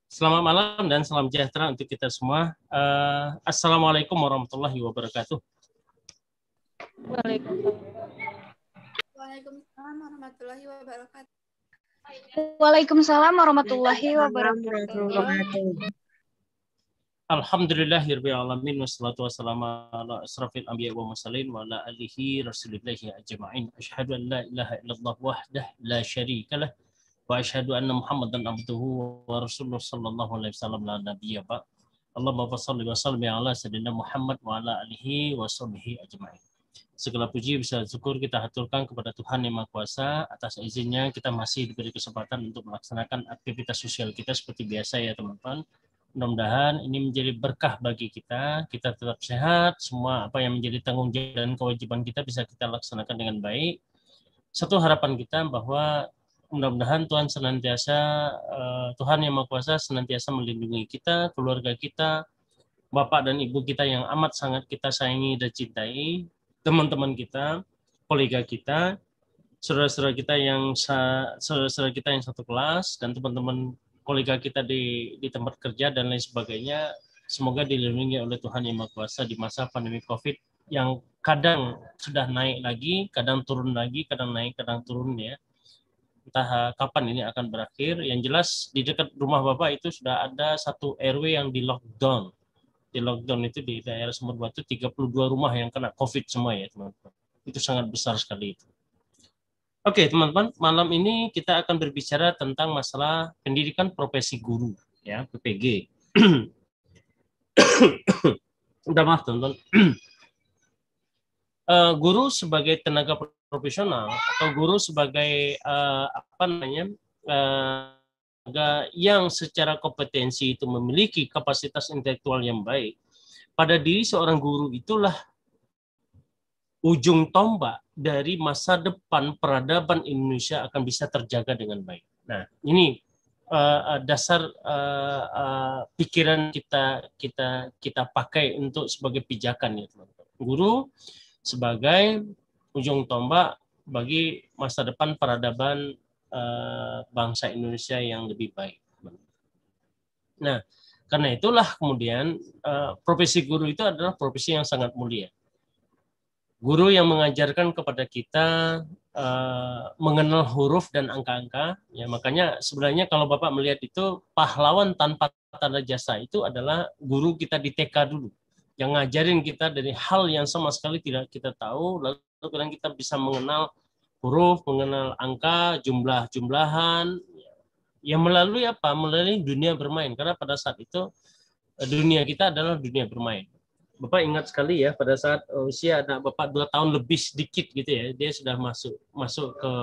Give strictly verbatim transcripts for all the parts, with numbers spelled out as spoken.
Selamat malam dan salam sejahtera untuk kita semua. Uh, Assalamualaikum warahmatullahi wabarakatuh. Waalaikumsalam. Waalaikumsalam warahmatullahi wabarakatuh. Waalaikumsalam warahmatullahi wabarakatuh. Alhamdulillahirabbil alamin wassalatu wassalamu ala asrafil anbiya'i wa mursalin wa ala alihi rasulillahi ajma'in. Asyhadu an la ilaha illallah wahdah la syarikalah wa asyhadu anna Muhammadan abduhu wa rasuluhu sallallahu alaihi wasallam la nabiyya ba'. Allahumma shalli wa sallim ala sayyidina Muhammad wa ala alihi wa sahbihi ajma'in. Segala puji bisa syukur kita haturkan kepada Tuhan Yang Maha Kuasa. Atas izinnya kita masih diberi kesempatan untuk melaksanakan aktivitas sosial kita seperti biasa ya teman-teman. Mudah-mudahan ini menjadi berkah bagi kita. Kita tetap sehat, semua apa yang menjadi tanggung jawab dan kewajiban kita bisa kita laksanakan dengan baik. Satu harapan kita bahwa mudah-mudahan Tuhan senantiasa, uh, Tuhan Yang Maha Kuasa senantiasa melindungi kita, keluarga kita, bapak dan ibu kita yang amat sangat kita sayangi dan cintai, teman-teman kita, kolega kita, saudara-saudara kita yang saudara-saudara kita yang satu kelas, dan teman-teman kolega kita di di tempat kerja dan lain sebagainya. Semoga dilindungi oleh Tuhan Yang Maha Kuasa di masa pandemi COVID yang kadang sudah naik lagi, kadang turun lagi, kadang naik, kadang turun ya. Entah kapan ini akan berakhir. Yang jelas di dekat rumah Bapak itu sudah ada satu R W yang di lockdown. Di lockdown itu di daerah Sumur Batu tiga puluh dua rumah yang kena COVID semua ya teman-teman. Itu sangat besar sekali itu. Oke teman-teman, malam ini kita akan berbicara tentang masalah pendidikan profesi guru ya, P P G. Udah maaf teman-teman. Uh, guru sebagai tenaga profesional atau guru sebagai uh, apa namanya uh, yang secara kompetensi itu memiliki kapasitas intelektual yang baik, pada diri seorang guru itulah ujung tombak dari masa depan peradaban Indonesia akan bisa terjaga dengan baik. Nah, ini uh, dasar uh, uh, pikiran kita kita kita pakai untuk sebagai pijakan ya teman-teman. Guru sebagai ujung tombak bagi masa depan peradaban uh, bangsa Indonesia yang lebih baik. Nah, karena itulah kemudian uh, profesi guru itu adalah profesi yang sangat mulia. Guru yang mengajarkan kepada kita uh, mengenal huruf dan angka-angka, ya makanya sebenarnya kalau Bapak melihat itu pahlawan tanpa tanda jasa itu adalah guru kita di T K dulu, yang ngajarin kita dari hal yang sama sekali tidak kita tahu, lalu kemudian kita bisa mengenal huruf, mengenal angka, jumlah-jumlahan, yang melalui apa? Melalui dunia bermain, karena pada saat itu dunia kita adalah dunia bermain. Bapak ingat sekali ya pada saat usia anak Bapak dua tahun lebih sedikit gitu ya, dia sudah masuk masuk ke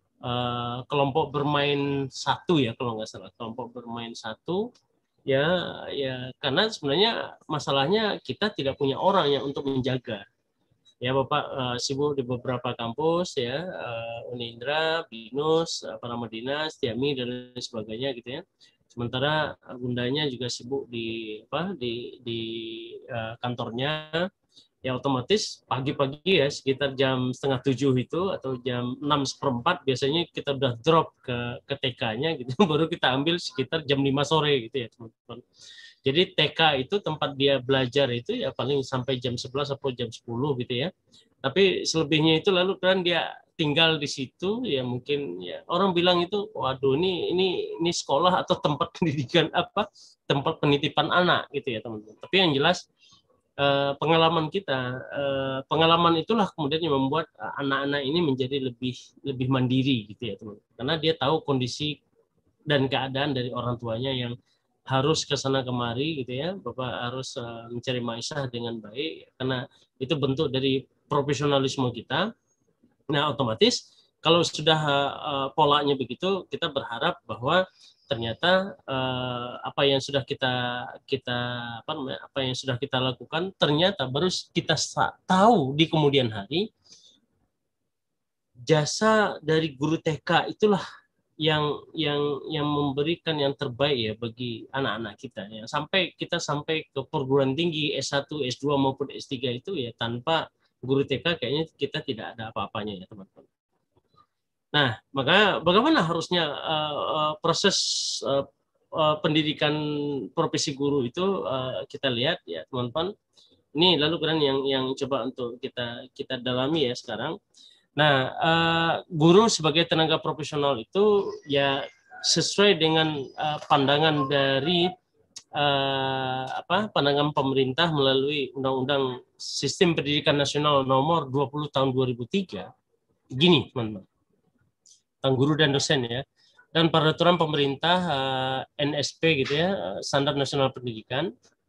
uh, kelompok bermain satu ya kalau nggak salah, kelompok bermain satu ya ya karena sebenarnya masalahnya kita tidak punya orang yang untuk menjaga. Ya Bapak uh, sibuk di beberapa kampus ya, uh, Unindra, Binus, uh, Paramadina, Setiami dan lain sebagainya gitu ya. Sementara bundanya juga sibuk di apa di di uh, kantornya, ya otomatis pagi-pagi ya sekitar jam setengah tujuh itu atau jam enam seperempat biasanya kita udah drop ke ke T K-nya gitu, baru kita ambil sekitar jam lima sore gitu ya teman-teman. Jadi T K itu tempat dia belajar itu ya paling sampai jam sebelas atau jam sepuluh gitu ya. Tapi selebihnya itu lalu kan dia tinggal di situ ya, mungkin ya orang bilang itu waduh ini ini ini sekolah atau tempat pendidikan apa, tempat penitipan anak gitu ya teman-teman. Tapi yang jelas eh, pengalaman kita eh, pengalaman itulah kemudian yang membuat anak-anak ini menjadi lebih lebih mandiri gitu ya teman-teman. Karena dia tahu kondisi dan keadaan dari orang tuanya yang harus ke sana kemari gitu ya. Bapak harus uh, mencari maisha dengan baik karena itu bentuk dari profesionalisme kita. Nah, otomatis kalau sudah uh, polanya begitu, kita berharap bahwa ternyata uh, apa yang sudah kita kita apa namanya apa yang sudah kita lakukan ternyata baru kita tahu di kemudian hari jasa dari guru T K itulah yang yang yang memberikan yang terbaik ya bagi anak-anak kita ya, sampai kita sampai ke perguruan tinggi S satu, S dua maupun S tiga itu ya tanpa guru T K kayaknya kita tidak ada apa-apanya ya teman-teman. Nah, maka bagaimana harusnya uh, uh, proses uh, uh, pendidikan profesi guru itu uh, kita lihat ya teman-teman. Ini lalu kemudian yang yang coba untuk kita kita dalami ya sekarang. Nah, uh, guru sebagai tenaga profesional itu ya sesuai dengan uh, pandangan dari uh, apa pandangan pemerintah melalui Undang-Undang Sistem Pendidikan Nasional Nomor dua puluh Tahun dua ribu tiga. Gini, teman-teman. Tentang guru dan dosen ya. Dan peraturan pemerintah uh, N S P gitu ya, Standar Nasional Pendidikan.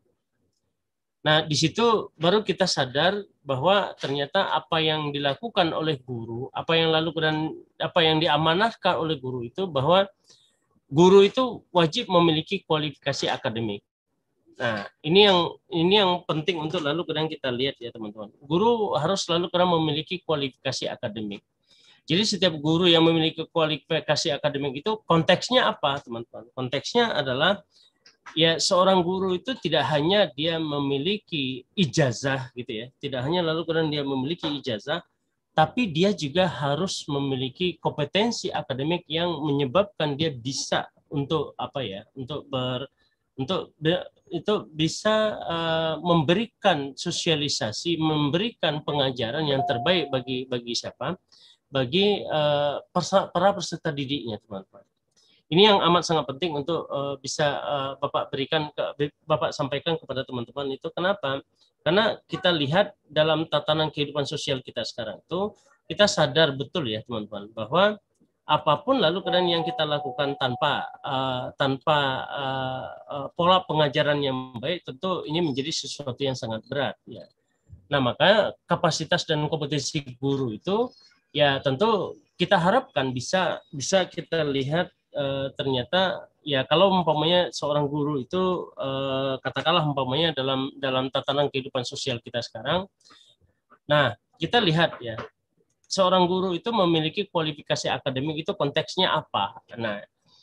Nah, di situ baru kita sadar bahwa ternyata apa yang dilakukan oleh guru, apa yang lalu dan apa yang diamanahkan oleh guru itu bahwa guru itu wajib memiliki kualifikasi akademik. Nah, ini yang ini yang penting untuk lalu kadang kita lihat ya teman-teman. Guru harus selalu kadang memiliki kualifikasi akademik. Jadi setiap guru yang memiliki kualifikasi akademik itu konteksnya apa, teman-teman? Konteksnya adalah ya seorang guru itu tidak hanya dia memiliki ijazah gitu ya, tidak hanya lalu kemudian dia memiliki ijazah, tapi dia juga harus memiliki kompetensi akademik yang menyebabkan dia bisa untuk apa ya, untuk ber untuk itu bisa uh, memberikan sosialisasi, memberikan pengajaran yang terbaik bagi bagi siapa, bagi uh, persa, para peserta didiknya, teman-teman. Ini yang amat sangat penting untuk uh, bisa uh, Bapak berikan, ke, Bapak sampaikan kepada teman-teman itu. Kenapa? Karena kita lihat dalam tatanan kehidupan sosial kita sekarang itu, kita sadar betul ya teman-teman, bahwa apapun lalu kadang yang kita lakukan tanpa uh, tanpa uh, uh, pola pengajaran yang baik, tentu ini menjadi sesuatu yang sangat berat. Ya. Nah, maka kapasitas dan kompetensi guru itu, ya tentu kita harapkan bisa bisa kita lihat. Uh, ternyata ya kalau umpamanya seorang guru itu uh, katakanlah umpamanya dalam dalam tatanan kehidupan sosial kita sekarang, nah kita lihat ya seorang guru itu memiliki kualifikasi akademik itu konteksnya apa. Nah,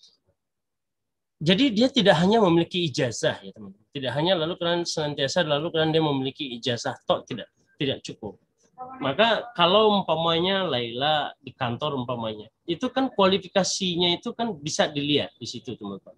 jadi dia tidak hanya memiliki ijazah ya teman, tidak hanya lalu kalian senantiasa lalu kalian dia memiliki ijazah toh, tidak tidak cukup. Maka kalau umpamanya Laila di kantor umpamanya, itu kan kualifikasinya itu kan bisa dilihat di situ teman-teman.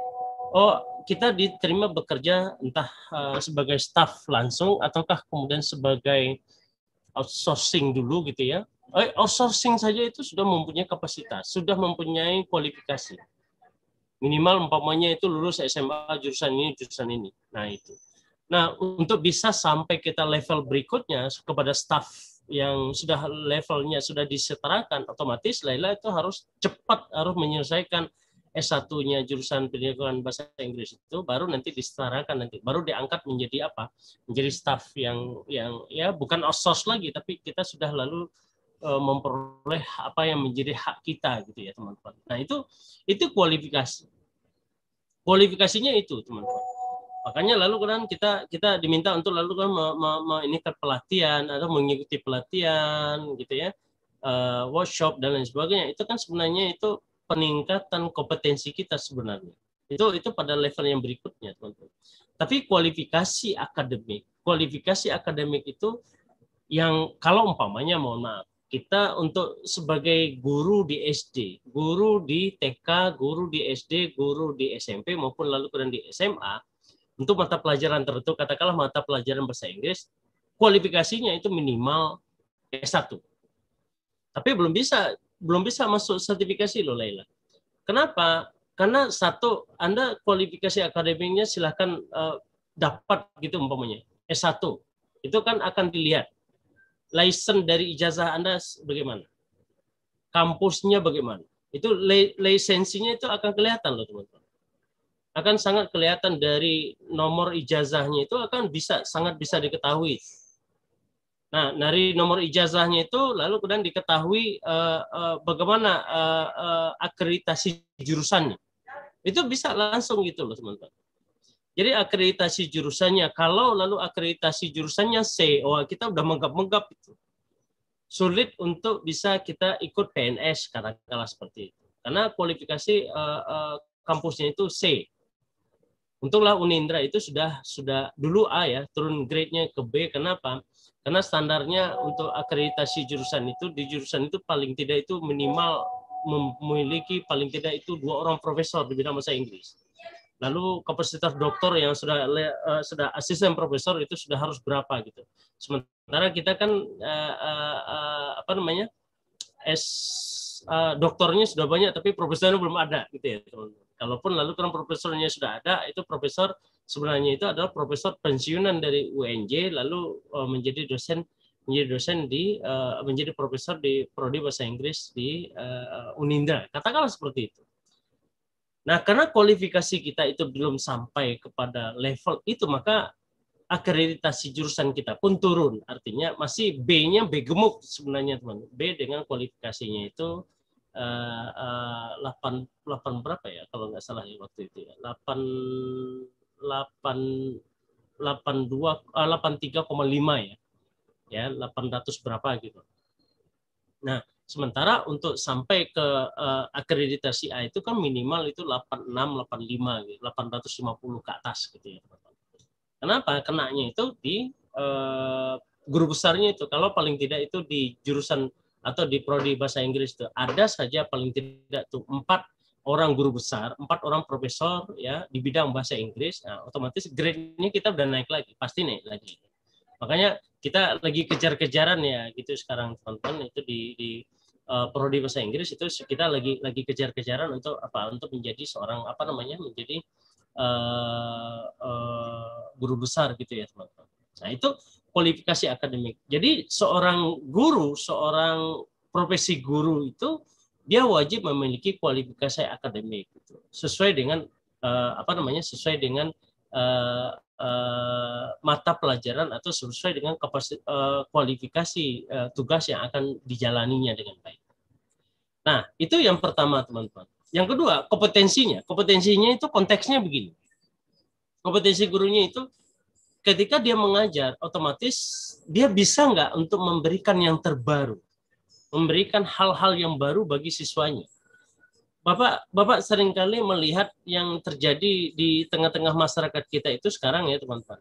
Oh, kita diterima bekerja entah uh, sebagai staf langsung ataukah kemudian sebagai outsourcing dulu gitu ya. Eh, outsourcing saja itu sudah mempunyai kapasitas, sudah mempunyai kualifikasi. Minimal umpamanya itu lulus S M A jurusan ini, jurusan ini. Nah, itu. Nah, untuk bisa sampai kita level berikutnya kepada staf yang sudah levelnya sudah disetarakan, otomatis Laila itu harus cepat harus menyelesaikan S satu-nya jurusan pendidikan bahasa Inggris itu, baru nanti disetarakan nanti, baru diangkat menjadi apa? Menjadi staf yang yang ya bukan outsource lagi, tapi kita sudah lalu e, memperoleh apa yang menjadi hak kita gitu ya teman-teman. Nah, itu itu kualifikasi. Kualifikasinya itu teman-teman. Makanya lalu kan kita kita diminta untuk lalu kan meningkat pelatihan atau mengikuti pelatihan gitu ya, uh, workshop dan lain sebagainya. Itu kan sebenarnya itu peningkatan kompetensi kita sebenarnya. Itu itu pada level yang berikutnya, teman-teman. Tapi kualifikasi akademik, kualifikasi akademik itu yang kalau umpamanya mohon maaf, kita untuk sebagai guru di S D, guru di T K, guru di S D, guru di S M P maupun lalu kemudian di S M A, untuk mata pelajaran tertentu, katakanlah mata pelajaran bahasa Inggris, kualifikasinya itu minimal S satu. Tapi belum bisa belum bisa masuk sertifikasi loh Laila. Kenapa? Karena satu, Anda kualifikasi akademiknya silahkan uh, dapat gitu umpamanya, S satu. Itu kan akan dilihat. License dari ijazah Anda bagaimana? Kampusnya bagaimana? Itu lisensinya itu akan kelihatan loh teman-teman. Akan sangat kelihatan dari nomor ijazahnya itu akan bisa sangat bisa diketahui. Nah, dari nomor ijazahnya itu lalu kemudian diketahui uh, uh, bagaimana uh, uh, akreditasi jurusannya. Itu bisa langsung gitu loh teman-teman. Jadi akreditasi jurusannya, kalau lalu akreditasi jurusannya C, oh kita udah menggap-menggap itu. Sulit untuk bisa kita ikut P N S katakanlah seperti itu. Karena kualifikasi uh, uh, kampusnya itu C. Untunglah Unindra itu sudah sudah dulu A ya, turun grade-nya ke B. Kenapa? Karena standarnya untuk akreditasi jurusan itu, di jurusan itu paling tidak itu minimal memiliki paling tidak itu dua orang profesor di bidang bahasa Inggris. Lalu kapasitas doktor yang sudah uh, sudah asisten profesor itu sudah harus berapa gitu. Sementara kita kan uh, uh, uh, apa namanya S uh, doktornya sudah banyak tapi profesornya belum ada gitu ya teman-teman. Kalaupun lalu kan profesornya sudah ada, itu profesor sebenarnya itu adalah profesor pensiunan dari U N J lalu uh, menjadi dosen menjadi dosen di uh, menjadi profesor di prodi bahasa Inggris di uh, Unindra. Katakanlah seperti itu. Nah, karena kualifikasi kita itu belum sampai kepada level itu, maka akreditasi jurusan kita pun turun. Artinya masih B-nya B gemuk sebenarnya, teman. B dengan kualifikasinya itu uh, uh, delapan, delapan berapa ya, kalau nggak salah ya waktu itu ya. delapan, delapan, delapan puluh dua, delapan puluh tiga koma lima ya. Ya, delapan ratus berapa gitu. Nah, sementara untuk sampai ke uh, akreditasi A itu kan minimal itu delapan puluh enam, delapan puluh lima, gitu, delapan ratus lima puluh ke atas gitu ya. Kenapa? Kenanya itu di uh, guru besarnya itu. Kalau paling tidak itu di jurusan atau di prodi bahasa Inggris itu ada saja paling tidak tuh empat orang guru besar, empat orang profesor ya di bidang bahasa Inggris. Nah, otomatis grade-nya kita udah naik lagi, pasti naik lagi. Makanya kita lagi kejar-kejaran ya gitu sekarang teman-teman itu di, di uh, prodi bahasa Inggris itu kita lagi lagi kejar-kejaran untuk apa untuk menjadi seorang apa namanya menjadi uh, uh, guru besar gitu ya teman-teman. Nah itu kualifikasi akademik. Jadi seorang guru, seorang profesi guru itu dia wajib memiliki kualifikasi akademik gitu. Sesuai dengan uh, apa namanya sesuai dengan uh, Uh, mata pelajaran atau sesuai dengan kapasitas uh, kualifikasi uh, tugas yang akan dijalaninya dengan baik. Nah, itu yang pertama, teman-teman. Yang kedua, kompetensinya. Kompetensinya itu konteksnya begini. Kompetensi gurunya itu ketika dia mengajar, otomatis dia bisa nggak untuk memberikan yang terbaru, memberikan hal-hal yang baru bagi siswanya. Bapak, Bapak seringkali melihat yang terjadi di tengah-tengah masyarakat kita itu sekarang ya teman-teman.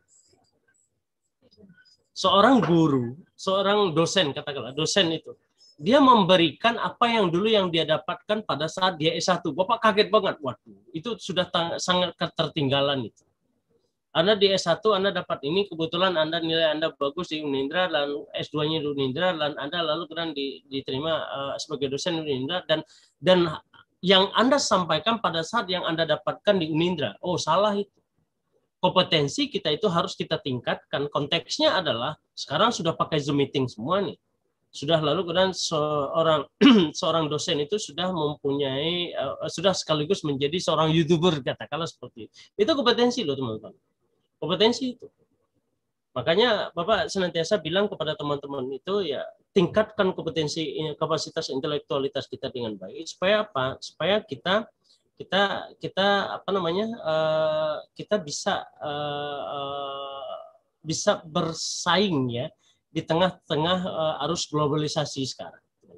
Seorang guru, seorang dosen katakanlah, dosen itu, dia memberikan apa yang dulu yang dia dapatkan pada saat dia S satu. Bapak kaget banget, waduh, itu sudah sangat ketertinggalan itu. Anda di S satu, Anda dapat ini, kebetulan Anda nilai Anda bagus di Unindra, lalu S dua-nya di Unindra, dan Anda lalu kemudian diterima uh, sebagai dosen di Unindra, dan dan yang Anda sampaikan pada saat yang Anda dapatkan di Unindra. Oh, salah itu. Kompetensi kita itu harus kita tingkatkan. Konteksnya adalah sekarang sudah pakai Zoom meeting semua nih. Sudah lalu kemudian seorang seorang dosen itu sudah mempunyai uh, sudah sekaligus menjadi seorang YouTuber katakanlah seperti itu. Itu kompetensi loh teman-teman. Kompetensi itu. Makanya Bapak senantiasa bilang kepada teman-teman itu ya tingkatkan kompetensi kapasitas intelektualitas kita dengan baik supaya apa? Supaya kita kita kita apa namanya? Uh, kita bisa uh, bisa bersaing ya di tengah-tengah uh, arus globalisasi sekarang.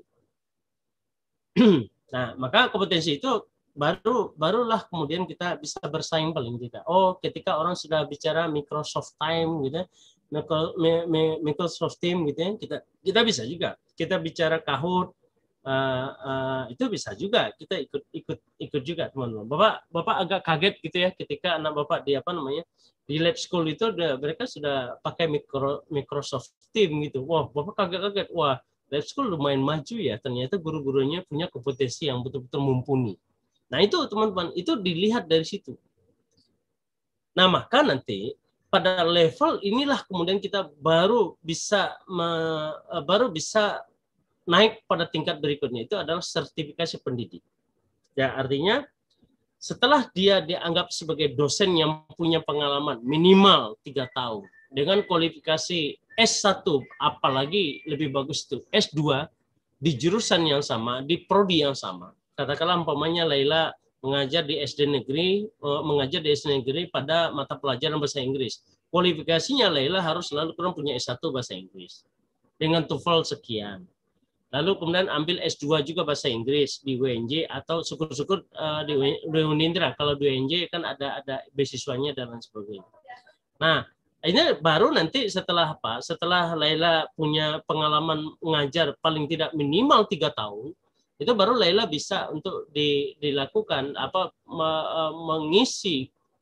Nah, maka kompetensi itu baru barulah kemudian kita bisa bersaing paling tidak. Oh, ketika orang sudah bicara Microsoft Time gitu, Microsoft Team gitu ya, kita kita bisa juga. Kita bicara Kahoot, uh, uh, itu bisa juga. Kita ikut ikut ikut juga teman-teman. Bapak Bapak agak kaget gitu ya ketika anak Bapak di apa namanya di lab school itu udah, mereka sudah pakai micro, Microsoft Team gitu. Wah, Bapak kaget-kaget. Wah, lab school lumayan maju ya. Ternyata guru-gurunya punya kompetensi yang betul-betul mumpuni. Nah itu teman-teman, itu dilihat dari situ. Nah maka nanti pada level inilah kemudian kita baru bisa me, baru bisa naik pada tingkat berikutnya, itu adalah sertifikasi pendidik. Ya artinya setelah dia dianggap sebagai dosen yang punya pengalaman minimal tiga tahun dengan kualifikasi S satu, apalagi lebih bagus itu S dua di jurusan yang sama, di prodi yang sama. Katakanlah umpamanya Laila mengajar di S D negeri, mengajar di S D negeri pada mata pelajaran bahasa Inggris. Kualifikasinya Laila harus selalu kurang punya S satu bahasa Inggris dengan TOEFL sekian. Lalu kemudian ambil S dua juga bahasa Inggris di U N J atau syukur-syukur uh, di Unindra. Kalau di U N J kan ada ada beasiswanya dan lain sebagainya. Nah, ini baru nanti setelah apa? Setelah Laila punya pengalaman mengajar paling tidak minimal tiga tahun, itu baru Laila bisa untuk di, dilakukan apa me, mengisi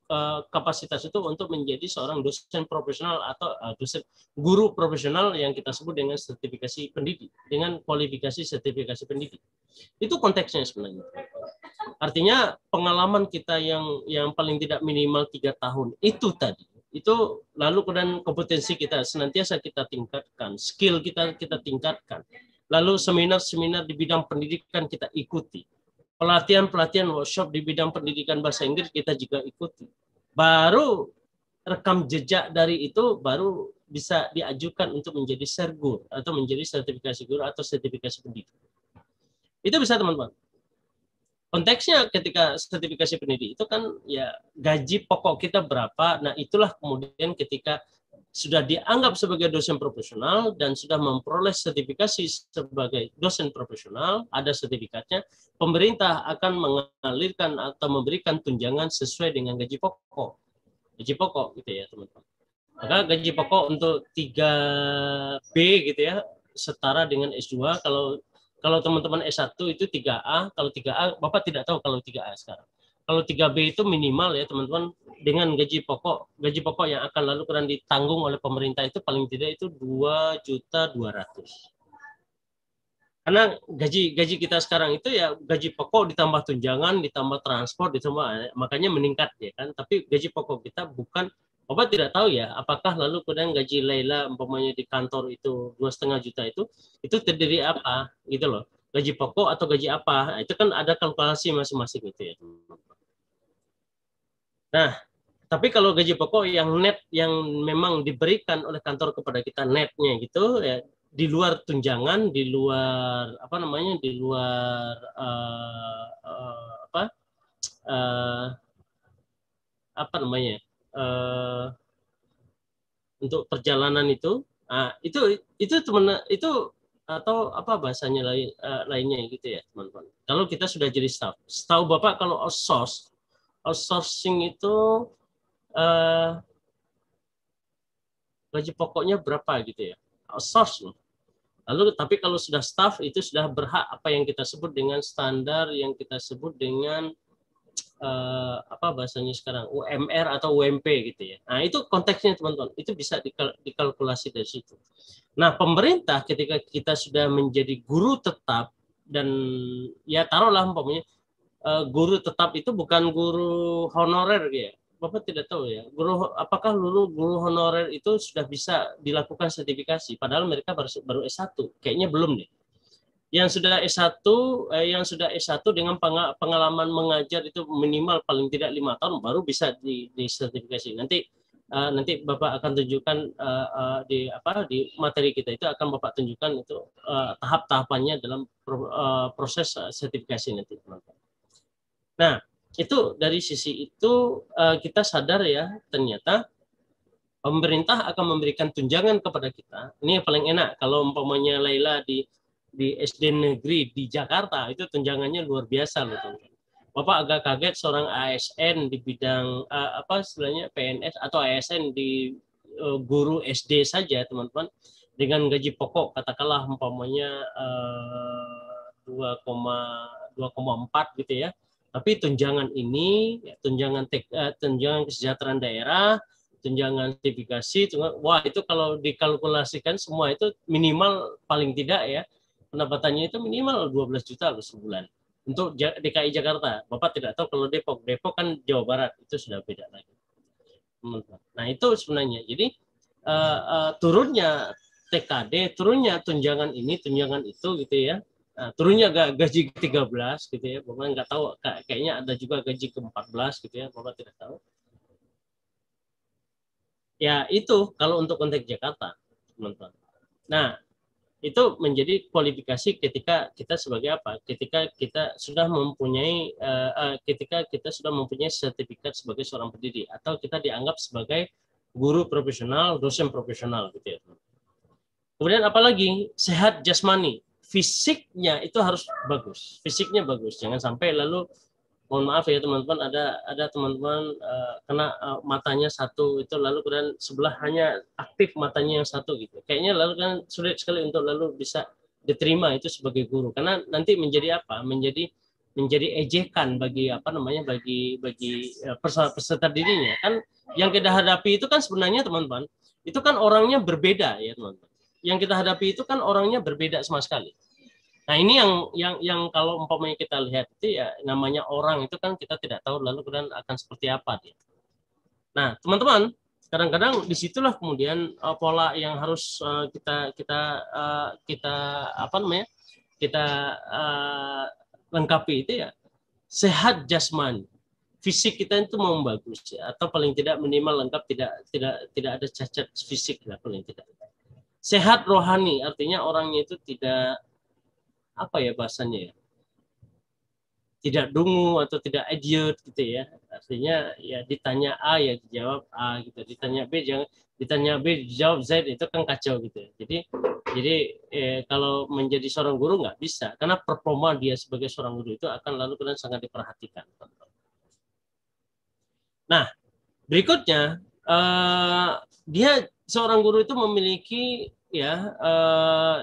uh, kapasitas itu untuk menjadi seorang dosen profesional atau uh, dosen guru profesional yang kita sebut dengan sertifikasi pendidik, dengan kualifikasi sertifikasi pendidik. Itu konteksnya sebenarnya. Artinya pengalaman kita yang yang paling tidak minimal tiga tahun itu tadi. Itu lalu kemudian kompetensi kita senantiasa kita tingkatkan, skill kita kita tingkatkan. Lalu seminar-seminar di bidang pendidikan kita ikuti. Pelatihan-pelatihan workshop di bidang pendidikan bahasa Inggris kita juga ikuti. Baru rekam jejak dari itu baru bisa diajukan untuk menjadi sergur atau menjadi sertifikasi guru atau sertifikasi pendidik. Itu bisa teman-teman. Konteksnya ketika sertifikasi pendidik itu kan ya gaji pokok kita berapa. Nah itulah kemudian ketika sudah dianggap sebagai dosen profesional dan sudah memperoleh sertifikasi sebagai dosen profesional, ada sertifikatnya, pemerintah akan mengalirkan atau memberikan tunjangan sesuai dengan gaji pokok. Gaji pokok gitu ya teman-teman. Maka gaji pokok untuk tiga B gitu ya, setara dengan S dua. Kalau Kalau teman-teman S satu itu tiga A, kalau tiga A, Bapak tidak tahu kalau tiga A sekarang. Kalau tiga B itu minimal ya teman-teman, dengan gaji pokok, gaji pokok yang akan lalu kemudian ditanggung oleh pemerintah itu paling tidak itu dua juta dua ratus. Karena gaji gaji kita sekarang itu ya gaji pokok ditambah tunjangan, ditambah transport, ditambah makanya meningkat ya kan. Tapi gaji pokok kita bukan, Bapak tidak tahu ya, apakah lalu kemudian gaji Laila umpamanya di kantor itu dua setengah juta itu, itu terdiri apa, gitu loh, gaji pokok atau gaji apa? Nah, itu kan ada kalkulasi masing-masing itu ya. Nah, tapi kalau gaji pokok yang net yang memang diberikan oleh kantor kepada kita netnya gitu ya, di luar tunjangan, di luar apa namanya, di luar uh, uh, apa uh, apa namanya. Uh, untuk perjalanan itu, nah, itu itu teman itu atau apa bahasanya lain uh, lainnya gitu ya teman-teman. Kalau kita sudah jadi staff, setahu Bapak kalau outsource, outsourcing itu uh, gaji pokoknya berapa gitu ya, outsource loh. Lalu tapi kalau sudah staff itu sudah berhak apa yang kita sebut dengan standar yang kita sebut dengan Uh, apa bahasanya sekarang U M R atau U M P gitu ya. Nah itu konteksnya teman-teman, itu bisa dikal dikalkulasi dari situ. Nah pemerintah ketika kita sudah menjadi guru tetap dan ya taruhlah umpamanya uh, guru tetap itu bukan guru honorer ya. Bapak tidak tahu ya, guru apakah dulu guru honorer itu sudah bisa dilakukan sertifikasi padahal mereka baru, baru S satu, kayaknya belum deh. Yang sudah S satu, eh, yang sudah S satu dengan pengalaman mengajar itu minimal paling tidak lima tahun baru bisa di, di sertifikasi. Nanti uh, nanti Bapak akan tunjukkan uh, uh, di apa di materi kita itu akan Bapak tunjukkan itu uh, tahap-tahapannya dalam pro, uh, proses sertifikasi nanti teman-teman. Nah itu dari sisi itu uh, kita sadar ya ternyata pemerintah akan memberikan tunjangan kepada kita. Ini yang paling enak kalau umpamanya Laila di di S D negeri di Jakarta itu tunjangannya luar biasa loh teman-teman. Bapak agak kaget seorang A S N di bidang uh, apa istilahnya P N S atau A S N di uh, guru S D saja teman-teman dengan gaji pokok katakanlah umpamanya uh, dua koma empat gitu ya. Tapi tunjangan ini tunjangan tek, uh, tunjangan kesejahteraan daerah, tunjangan sertifikasi, wah itu kalau dikalkulasikan semua itu minimal paling tidak ya pendapatannya itu minimal dua belas juta loh sebulan untuk D K I Jakarta. Bapak tidak tahu kalau Depok, Depok kan Jawa Barat itu sudah beda lagi. Nah itu sebenarnya. Jadi uh, uh, turunnya T K D, turunnya tunjangan ini, tunjangan itu gitu ya. Nah, turunnya gaji ke tiga belas gitu ya. Bapak nggak tahu, kayaknya ada juga gaji ke empat belas gitu ya. Bapak tidak tahu. Ya itu kalau untuk konteks Jakarta, teman-teman. Nah itu menjadi kualifikasi ketika kita sebagai apa? Ketika kita sudah mempunyai, uh, uh, ketika kita sudah mempunyai sertifikat sebagai seorang pendidik atau kita dianggap sebagai guru profesional, dosen profesional gitu ya. Kemudian apalagi sehat jasmani, fisiknya itu harus bagus, fisiknya bagus, jangan sampai lalu mohon maaf ya teman-teman ada ada teman-teman uh, kena uh, matanya satu itu lalu kemudian sebelah hanya aktif matanya yang satu gitu kayaknya lalu kan sulit sekali untuk lalu bisa diterima itu sebagai guru karena nanti menjadi apa menjadi menjadi ejekan bagi apa namanya bagi bagi peserta, peserta dirinya. Kan yang kita hadapi itu kan sebenarnya teman-teman, itu kan orangnya berbeda ya teman-teman. Yang kita hadapi itu kan orangnya berbeda sama sekali. Nah, ini yang yang yang kalau umpamanya kita lihat itu ya namanya orang itu kan kita tidak tahu lalu kemudian akan seperti apa dia. Nah, teman-teman, kadang-kadang disitulah kemudian uh, pola yang harus uh, kita kita uh, kita apa namanya kita uh, lengkapi itu ya sehat jasmani, fisik kita itu mau bagus ya, atau paling tidak minimal lengkap, tidak tidak tidak ada cacat fisik lah paling tidak. Sehat rohani artinya orangnya itu tidak apa ya bahasanya ya, tidak dungu atau tidak idiot gitu ya, artinya ya ditanya A ya dijawab A gitu, ditanya B jangan ditanya B dijawab Z, itu kan kacau gitu ya. Jadi jadi eh, kalau menjadi seorang guru nggak bisa, karena performa dia sebagai seorang guru itu akan lalu kemudian sangat diperhatikan. Nah berikutnya eh, dia seorang guru itu memiliki ya eh,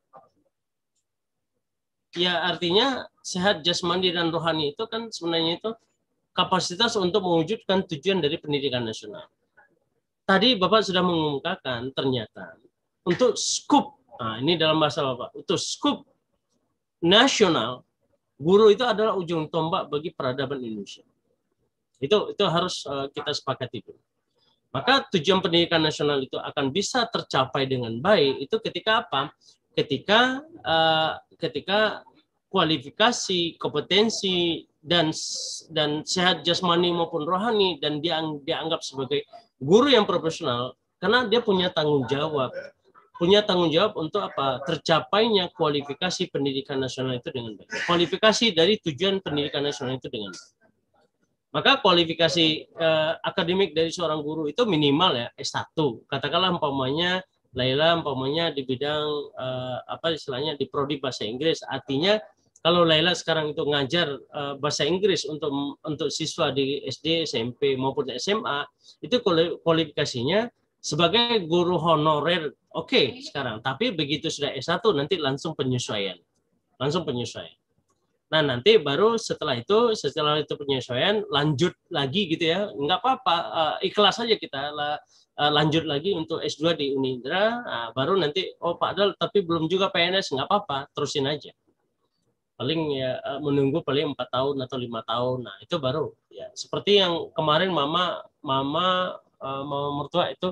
ya artinya sehat jasmani dan rohani itu kan sebenarnya itu kapasitas untuk mewujudkan tujuan dari pendidikan nasional. Tadi Bapak sudah mengumumkakan ternyata untuk skup, nah ini dalam bahasa Bapak, untuk skup nasional, guru itu adalah ujung tombak bagi peradaban Indonesia. Itu itu harus uh, kita sepakati dulu. Maka tujuan pendidikan nasional itu akan bisa tercapai dengan baik itu ketika apa? Ketika uh, ketika kualifikasi, kompetensi dan dan sehat jasmani maupun rohani dan dia dianggap sebagai guru yang profesional karena dia punya tanggung jawab, punya tanggung jawab untuk apa? Tercapainya kualifikasi pendidikan nasional itu dengan baik. Kualifikasi dari tujuan pendidikan nasional itu dengan baik. Maka kualifikasi eh, akademik dari seorang guru itu minimal ya S satu. Katakanlah umpamanya Laila umpamanya di bidang eh, apa istilahnya di prodi bahasa Inggris. Artinya kalau Laila sekarang itu ngajar uh, bahasa Inggris untuk untuk siswa di S D, S M P maupun S M A, itu kualifikasinya sebagai guru honorer. Oke, okay, sekarang. Tapi begitu sudah S satu nanti langsung penyesuaian. Langsung penyesuaian. Nah, nanti baru setelah itu setelah itu penyesuaian lanjut lagi gitu ya. Enggak apa-apa, uh, ikhlas saja kita uh, lanjut lagi untuk S dua di Unindra. Nah, baru nanti oh Pak Dal tapi belum juga P N S, enggak apa-apa, terusin aja. Paling ya menunggu paling empat tahun atau lima tahun. Nah itu baru ya seperti yang kemarin mama mama uh, mama mertua itu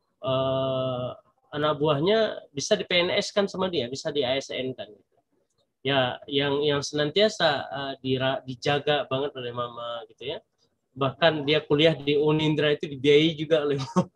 uh, anak buahnya bisa di P N S kan sama dia, bisa di A S N kan. Ya yang yang senantiasa uh, dira, dijaga banget oleh mama gitu ya. Bahkan dia kuliah di Unindra itu dibiayai juga oleh mama.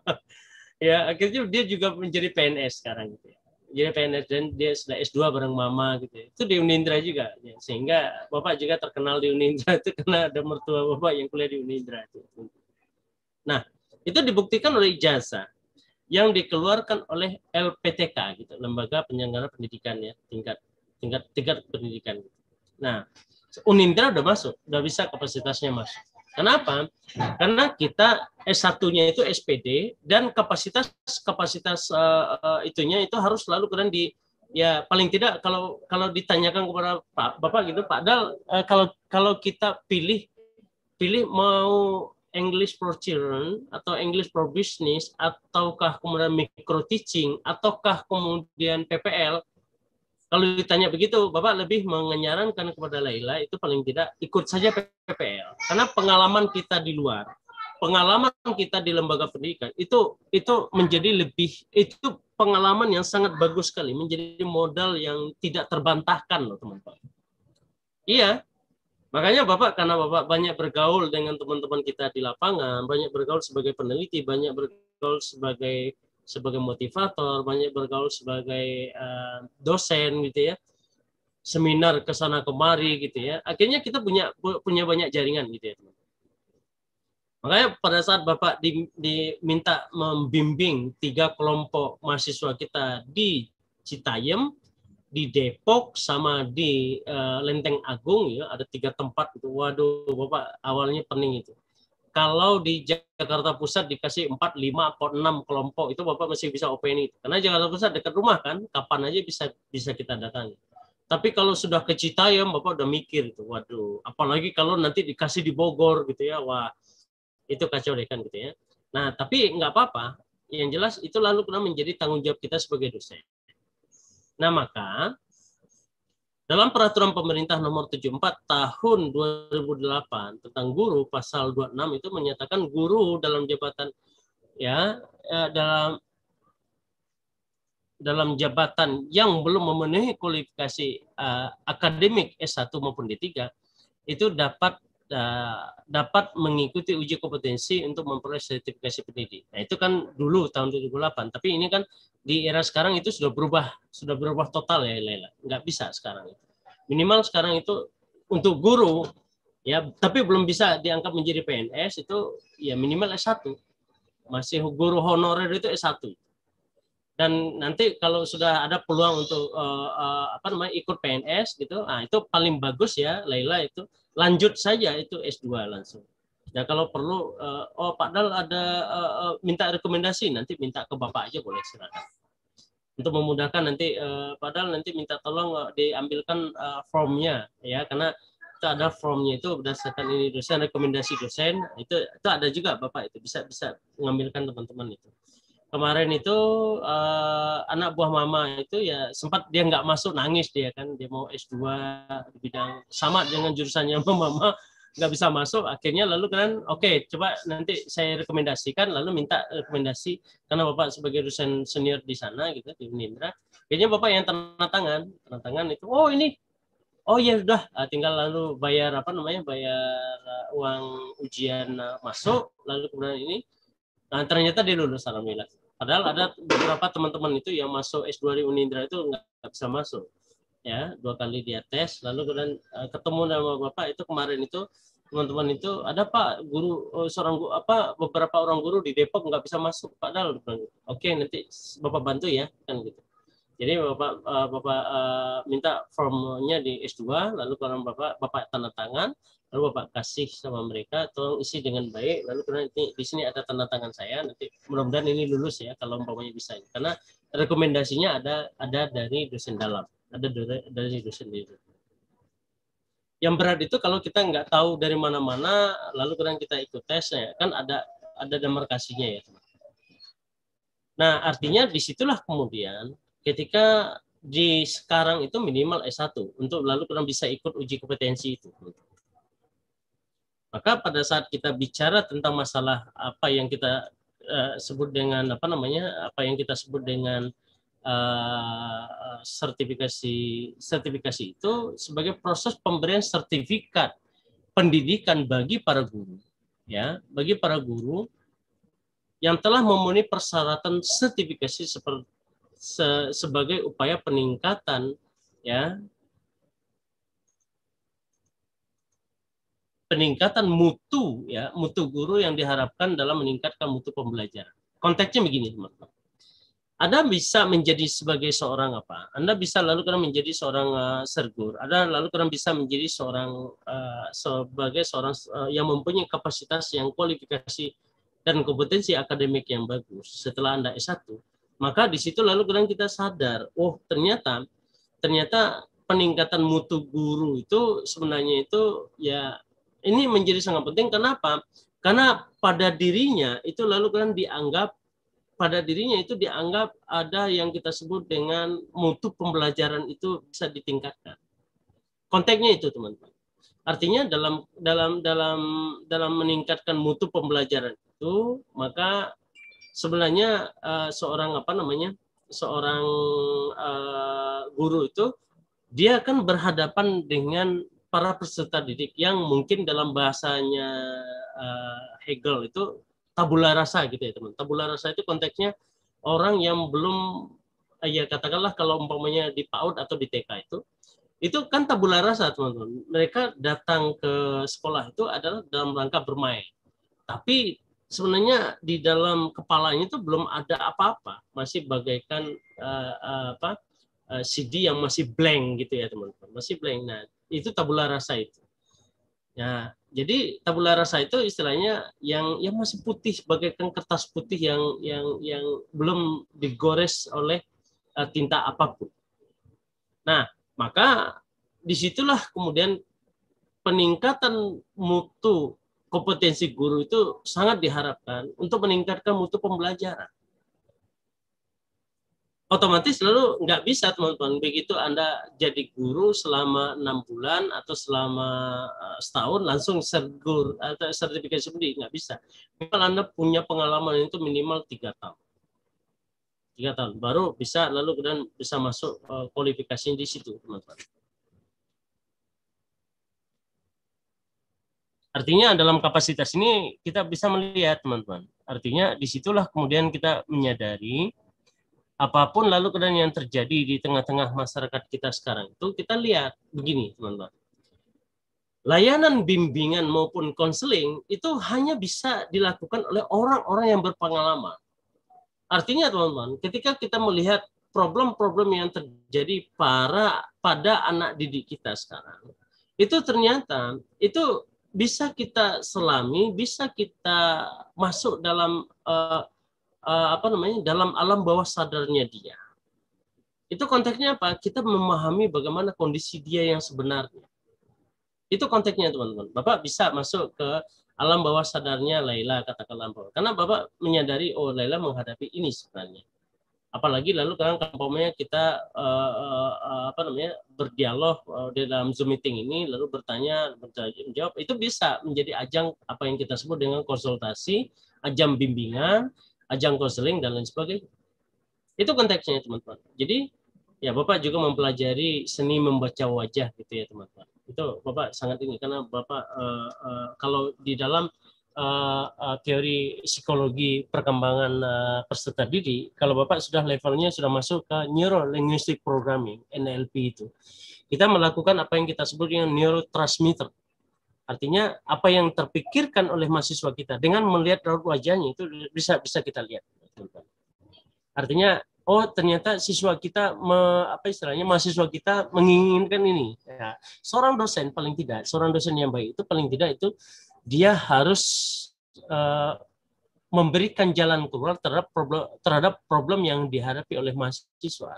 Ya akhirnya dia juga menjadi P N S sekarang gitu ya. Jadi P N S dan dia sudah S dua bareng mama gitu. Itu di Unindra juga. Ya. Sehingga Bapak juga terkenal di Unindra itu karena ada mertua Bapak yang kuliah di Unindra. Itu. Nah, itu dibuktikan oleh ijazah yang dikeluarkan oleh L P T K gitu, Lembaga Penyelenggara Pendidikan ya, tingkat tingkat tingkat pendidikan. Nah, Unindra udah masuk, udah bisa kapasitasnya masuk. Kenapa? Karena kita S satu-nya itu S P D dan kapasitas kapasitas uh, uh, itunya itu harus selalu kemudian di ya paling tidak kalau kalau ditanyakan kepada Pak Bapak gitu Pak Dal uh, kalau kalau kita pilih pilih mau English for Children atau English for Business ataukah kemudian micro teaching ataukah kemudian P P L. Kalau ditanya begitu, Bapak lebih menyarankan kepada Laila itu paling tidak ikut saja P P L. Karena pengalaman kita di luar, pengalaman kita di lembaga pendidikan itu itu menjadi lebih itu pengalaman yang sangat bagus sekali, menjadi modal yang tidak terbantahkan loh teman-teman. Iya, makanya Bapak karena Bapak banyak bergaul dengan teman-teman kita di lapangan, banyak bergaul sebagai peneliti, banyak bergaul sebagai sebagai motivator, banyak bergaul sebagai uh, dosen gitu ya, seminar ke sana kemari gitu ya. Akhirnya kita punya punya banyak jaringan gitu ya. Makanya pada saat Bapak di, diminta membimbing tiga kelompok mahasiswa kita di Citayam, di Depok sama di uh, Lenteng Agung ya, ada tiga tempat itu. Waduh, Bapak awalnya pening itu. Kalau di Jakarta Pusat dikasih empat, lima, atau enam kelompok itu Bapak masih bisa open itu. Karena Jakarta Pusat dekat rumah kan, kapan aja bisa bisa kita datangi. Tapi kalau sudah ke Citayam, Bapak udah mikir itu, waduh, apalagi kalau nanti dikasih di Bogor gitu ya, wah itu kacau deh kan gitu ya. Nah, tapi nggak apa-apa. Yang jelas itu lalu kena menjadi tanggung jawab kita sebagai dosen. Nah, maka dalam peraturan pemerintah nomor tujuh puluh empat tahun dua ribu delapan tentang guru pasal dua puluh enam itu menyatakan guru dalam jabatan ya dalam dalam jabatan yang belum memenuhi kualifikasi uh, akademik S satu maupun D tiga itu dapat uh, dapat mengikuti uji kompetensi untuk memperoleh sertifikasi pendidik. Nah, itu kan dulu tahun dua ribu delapan, tapi ini kan di era sekarang itu sudah berubah, sudah berubah total ya, Lela. Nggak bisa sekarang itu. Minimal sekarang itu untuk guru ya, tapi belum bisa diangkat menjadi P N S itu ya minimal S satu. Masih guru honorer itu S satu. Dan nanti kalau sudah ada peluang untuk uh, uh, apa namanya ikut P N S gitu, nah itu paling bagus ya, Laila itu lanjut saja itu S dua langsung. Ya kalau perlu, uh, oh Pak Dal ada uh, uh, minta rekomendasi, nanti minta ke Bapak aja boleh silakan. Untuk memudahkan nanti uh, Pak Dal nanti minta tolong uh, diambilkan uh, formnya ya, karena itu ada formnya itu berdasarkan ini dosen, rekomendasi dosen itu itu ada juga Bapak itu bisa bisa mengambilkan teman-teman itu. Kemarin itu uh, anak buah mama itu ya sempat dia nggak masuk, nangis dia kan, dia mau S dua di bidang sama dengan jurusannya mama, nggak bisa masuk, akhirnya lalu kan oke okay, coba nanti saya rekomendasikan, lalu minta rekomendasi karena Bapak sebagai dosen senior di sana gitu di Unindra, akhirnya Bapak yang tanda tangan tanda tangan itu, oh ini oh ya sudah, tinggal lalu bayar apa namanya bayar uang ujian masuk, lalu kemudian ini nah, ternyata dia lulus alhamdulillah. Padahal ada beberapa teman-teman itu yang masuk S dua di Unindra itu nggak bisa masuk. Ya, dua kali dia tes, lalu kemudian uh, ketemu sama Bapak itu kemarin itu teman-teman itu ada Pak guru uh, seorang guru, apa beberapa orang guru di Depok nggak bisa masuk padahal. Oke, nanti Bapak bantu ya kan gitu. Jadi Bapak uh, Bapak uh, minta formnya di S dua, lalu kalau Bapak Bapak tanda tangan, lalu Bapak kasih sama mereka, tolong isi dengan baik, lalu nanti di sini ada tanda tangan saya, nanti mudah-mudahan ini lulus ya kalau umpamanya bisa. Karena rekomendasinya ada ada dari dosen dalam, ada dari, dari dosen itu. Yang berat itu kalau kita nggak tahu dari mana-mana, lalu kadang kita ikut tesnya, kan ada ada demarkasinya ya. Nah, artinya disitulah kemudian ketika di sekarang itu minimal S satu untuk lalu kita bisa ikut uji kompetensi itu. Maka pada saat kita bicara tentang masalah apa yang kita uh, sebut dengan apa namanya apa yang kita sebut dengan uh, sertifikasi sertifikasi itu sebagai proses pemberian sertifikat pendidikan bagi para guru ya, bagi para guru yang telah memenuhi persyaratan sertifikasi seperti se, sebagai upaya peningkatan ya peningkatan mutu ya mutu guru yang diharapkan dalam meningkatkan mutu pembelajaran. Konteksnya begini teman-teman. Anda bisa menjadi sebagai seorang apa? Anda bisa lalu karena menjadi seorang uh, sergur. Anda lalu karena bisa menjadi seorang uh, sebagai seorang uh, yang mempunyai kapasitas yang kualifikasi dan kompetensi akademik yang bagus setelah Anda S satu. Maka di situ lalu kadang kita sadar, oh ternyata ternyata peningkatan mutu guru itu sebenarnya itu ya ini menjadi sangat penting. Kenapa? Karena pada dirinya itu lalu kan dianggap pada dirinya itu dianggap ada yang kita sebut dengan mutu pembelajaran itu bisa ditingkatkan. Konteksnya itu teman-teman. Artinya dalam dalam dalam dalam meningkatkan mutu pembelajaran itu maka sebenarnya uh, seorang apa namanya seorang uh, guru itu dia akan berhadapan dengan para peserta didik yang mungkin dalam bahasanya uh, Hegel itu tabula rasa gitu ya teman. Tabula rasa itu konteksnya orang yang belum ya katakanlah kalau umpamanya di PAUD atau di T K itu itu kan tabula rasa teman-teman. Mereka datang ke sekolah itu adalah dalam rangka bermain. Tapi sebenarnya di dalam kepalanya itu belum ada apa-apa, masih bagaikan uh, uh, apa uh, C D yang masih blank gitu ya teman-teman, masih blank. Nah itu tabula rasa itu. Nah jadi tabula rasa itu istilahnya yang yang masih putih, bagaikan kertas putih yang yang yang belum digores oleh uh, tinta apapun. Nah Maka disitulah kemudian peningkatan mutu kompetensi guru itu sangat diharapkan untuk meningkatkan mutu pembelajaran. Otomatis lalu nggak bisa teman-teman begitu Anda jadi guru selama enam bulan atau selama setahun langsung sergur atau sertifikasi studi, nggak bisa. Kalau Anda punya pengalaman itu minimal tiga tahun, tiga tahun baru bisa lalu kemudian bisa masuk uh, kualifikasi di situ teman-teman. Artinya dalam kapasitas ini kita bisa melihat teman-teman. Artinya disitulah kemudian kita menyadari apapun lalu kemudian yang terjadi di tengah-tengah masyarakat kita sekarang itu kita lihat begini teman-teman. Layanan bimbingan maupun konseling itu hanya bisa dilakukan oleh orang-orang yang berpengalaman. Artinya teman-teman, ketika kita melihat problem-problem yang terjadi para pada anak didik kita sekarang, itu ternyata itu bisa kita selami, bisa kita masuk dalam uh, Uh, apa namanya dalam alam bawah sadarnya dia. Itu konteksnya apa? Kita memahami bagaimana kondisi dia yang sebenarnya. Itu konteksnya teman-teman. Bapak bisa masuk ke alam bawah sadarnya Laila katakanlah, karena Bapak menyadari oh Laila menghadapi ini sebenarnya. Apalagi lalu kadang kampungnya kita uh, uh, apa namanya berdialog uh, di dalam Zoom meeting ini lalu bertanya menjawab, itu bisa menjadi ajang apa yang kita sebut dengan konsultasi, ajang bimbingan, ajang konseling dan lain sebagainya. Itu konteksnya teman-teman. Jadi ya Bapak juga mempelajari seni membaca wajah gitu ya teman-teman. Itu Bapak sangat ini karena Bapak uh, uh, kalau di dalam uh, uh, teori psikologi perkembangan uh, peserta didik, kalau Bapak sudah levelnya sudah masuk ke Neuro Linguistic Programming N L P itu, kita melakukan apa yang kita sebut dengan neurotransmitter. Artinya apa yang terpikirkan oleh mahasiswa kita dengan melihat raut wajahnya itu bisa bisa kita lihat. Artinya oh ternyata siswa kita me, apa istilahnya mahasiswa kita menginginkan ini. Ya, seorang dosen paling tidak, seorang dosen yang baik itu paling tidak itu dia harus uh, memberikan jalan keluar terhadap problem terhadap problem yang dihadapi oleh mahasiswa.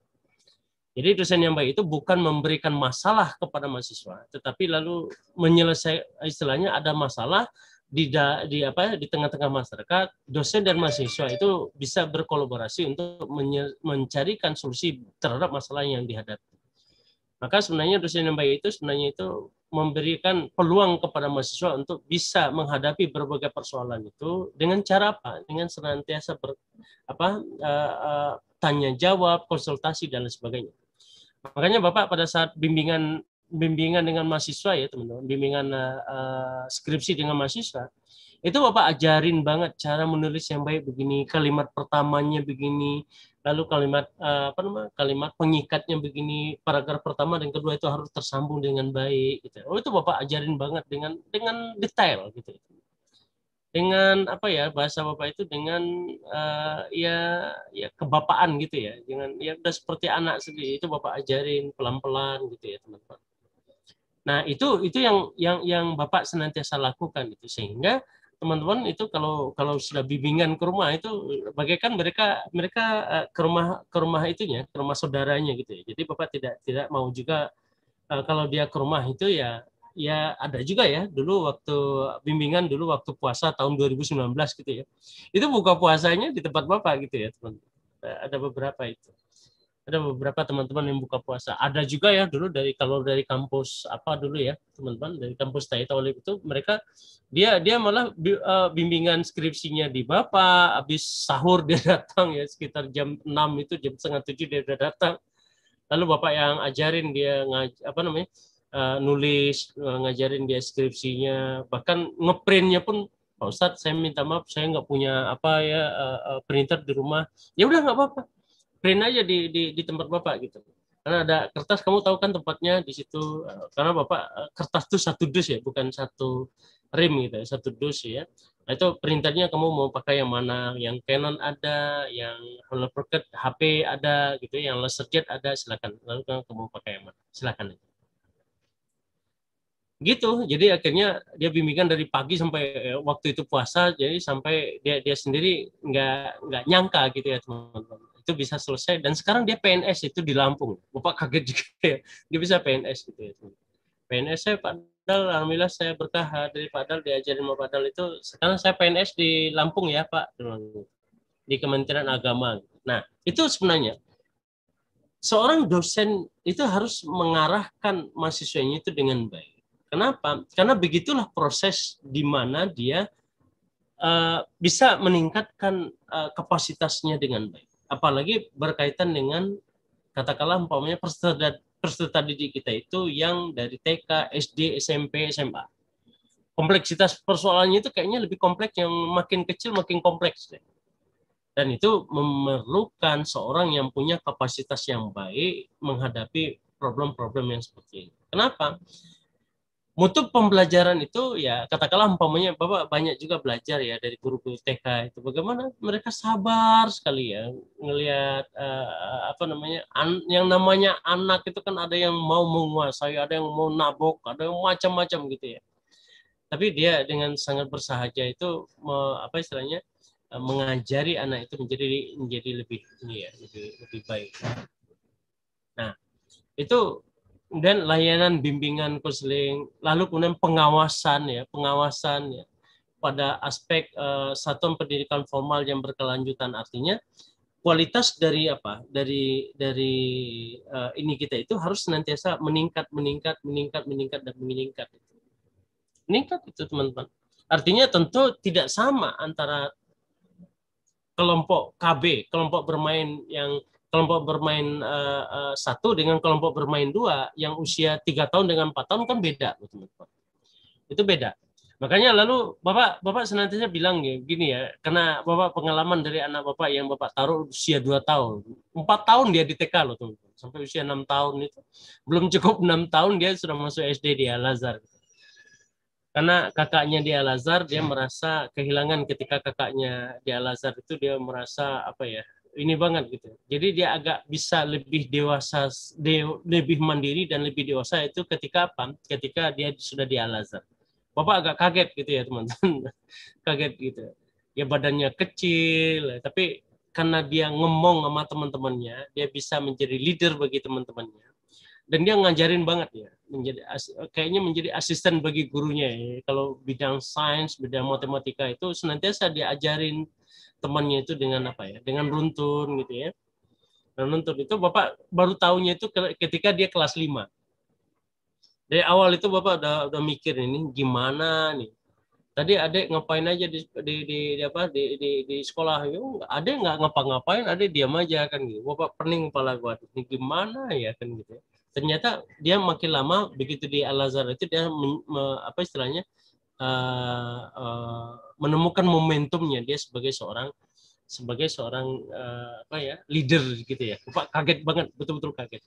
Jadi dosen yang baik itu bukan memberikan masalah kepada mahasiswa, tetapi lalu menyelesaikan istilahnya ada masalah di da, di apa di tengah-tengah masyarakat, dosen dan mahasiswa itu bisa berkolaborasi untuk menye, mencarikan solusi terhadap masalah yang dihadapi. Maka sebenarnya dosen yang baik itu sebenarnya itu memberikan peluang kepada mahasiswa untuk bisa menghadapi berbagai persoalan itu dengan cara apa? Dengan senantiasa ber, apa uh, uh, tanya jawab, konsultasi dan lain sebagainya. Makanya Bapak pada saat bimbingan bimbingan dengan mahasiswa ya teman-teman, bimbingan uh, skripsi dengan mahasiswa, itu Bapak ajarin banget cara menulis yang baik begini, kalimat pertamanya begini, lalu kalimat uh, apa namanya kalimat pengikatnya begini, paragraf pertama dan kedua itu harus tersambung dengan baik. Gitu. Oh itu Bapak ajarin banget dengan dengan detail gitu. Dengan apa ya bahasa Bapak itu dengan uh, ya ya kebapaan gitu ya, dengan ya udah seperti anak sendiri itu Bapak ajarin pelan-pelan gitu ya teman-teman. Nah itu itu yang yang yang Bapak senantiasa lakukan itu sehingga teman-teman itu kalau kalau sudah bimbingan ke rumah itu bagaikan mereka mereka uh, ke rumah ke rumah itunya ke rumah saudaranya gitu ya. Jadi Bapak tidak tidak mau juga uh, kalau dia ke rumah itu ya ya ada juga ya dulu waktu bimbingan dulu waktu puasa tahun dua ribu sembilan belas gitu ya. Itu buka puasanya di tempat Bapak gitu ya, teman. Ada beberapa itu. Ada beberapa teman-teman yang buka puasa. Ada juga ya dulu dari kalau dari kampus apa dulu ya, teman-teman dari kampus Taita Olip itu mereka dia dia malah bimbingan skripsinya di Bapak, habis sahur dia datang ya sekitar jam enam itu jam setengah tujuh dia udah datang. Lalu Bapak yang ajarin dia ngaj, apa namanya? Uh, nulis, uh, ngajarin dia skripsinya, bahkan ngeprintnya pun, Pak Ustadz saya minta maaf saya nggak punya apa ya uh, uh, printer di rumah. Ya udah nggak apa-apa, print aja di, di di tempat Bapak gitu. Karena ada kertas, kamu tahu kan tempatnya di situ. Uh, karena Bapak uh, kertas itu satu dus ya, bukan satu rim gitu, satu dus ya. Nah, itu printernya kamu mau pakai yang mana? Yang Canon ada, yang Hewlett Packard H P ada gitu, yang LaserJet ada, silakan. Lalu kamu pakai yang mana? Silakan. Gitu, jadi akhirnya dia bimbingan dari pagi sampai waktu itu puasa, jadi sampai dia dia sendiri nggak nggak nyangka gitu ya teman-teman. itu bisa selesai. Dan sekarang dia P N S itu di Lampung. Bapak kaget juga ya, dia bisa P N S gitu ya. P N S saya Pak Dal, alhamdulillah saya berkah dari Pak Dal, diajarin sama Pak Dal itu. Sekarang saya P N S di Lampung ya Pak, di Kementerian Agama. Nah itu sebenarnya seorang dosen itu harus mengarahkan mahasiswanya itu dengan baik. Kenapa? Karena begitulah proses di mana dia uh, bisa meningkatkan uh, kapasitasnya dengan baik. Apalagi berkaitan dengan katakanlah umpamanya peserta, peserta didik kita itu yang dari T K, S D, S M P, S M A. Kompleksitas persoalannya itu kayaknya lebih kompleks, yang makin kecil makin kompleks. Dan itu memerlukan seorang yang punya kapasitas yang baik menghadapi problem-problem yang seperti ini. Kenapa? Mutu pembelajaran itu ya katakanlah umpamanya Bapak banyak juga belajar ya dari guru-guru T K itu, bagaimana mereka sabar sekali ya ngelihat uh, apa namanya an, yang namanya anak itu kan ada yang mau menguasai, ada yang mau nabok, ada yang macam-macam gitu ya. Tapi dia dengan sangat bersahaja itu me, apa istilahnya mengajari anak itu menjadi menjadi lebih ini ya lebih lebih baik. Nah itu dan layanan bimbingan konseling, lalu kemudian pengawasan ya pengawasan ya pada aspek uh, satuan pendidikan formal yang berkelanjutan, artinya kualitas dari apa dari dari uh, ini kita itu harus senantiasa meningkat meningkat meningkat meningkat dan meningkat meningkat itu teman-teman. Artinya tentu tidak sama antara kelompok K B, kelompok bermain yang kelompok bermain uh, uh, satu dengan kelompok bermain dua yang usia tiga tahun dengan empat tahun kan beda, teman-teman. Itu beda. Makanya lalu Bapak Bapak senantiasa bilang ya, gini ya, karena Bapak pengalaman dari anak Bapak yang Bapak taruh usia dua tahun, empat tahun dia di T K loh, teman-teman. Sampai usia enam tahun itu. Belum cukup enam tahun dia sudah masuk S D di Al-Azhar. Karena kakaknya di Al-Azhar, dia merasa kehilangan ketika kakaknya di Al-Azhar itu, dia merasa apa ya, ini banget gitu. Jadi dia agak bisa lebih dewasa, de, lebih mandiri dan lebih dewasa itu ketika apa? Ketika dia sudah di Al-Azhar. Bapak agak kaget gitu ya teman-teman, kaget gitu. Ya badannya kecil, tapi karena dia ngomong sama teman-temannya, dia bisa menjadi leader bagi teman-temannya. Dan dia ngajarin banget ya, menjadi kayaknya menjadi asisten bagi gurunya ya. Kalau bidang sains, bidang matematika itu senantiasa diajarin temannya itu dengan apa ya, dengan runtun gitu ya. Dan runtun itu Bapak baru tahunya itu ketika dia kelas lima. Dari awal itu Bapak udah udah mikir ini gimana nih. Tadi adek ngapain aja di di di, di apa di di, di sekolah itu, adek nggak ngapa-ngapain, adek diam aja kan gitu. Bapak pening kepala gua, ini gimana ya kan gitu. Ternyata dia makin lama begitu di Al-Azhar itu dia men, me, apa istilahnya uh, uh, menemukan momentumnya dia sebagai seorang sebagai seorang uh, apa ya leader gitu ya. Bapak kaget banget, betul-betul kaget.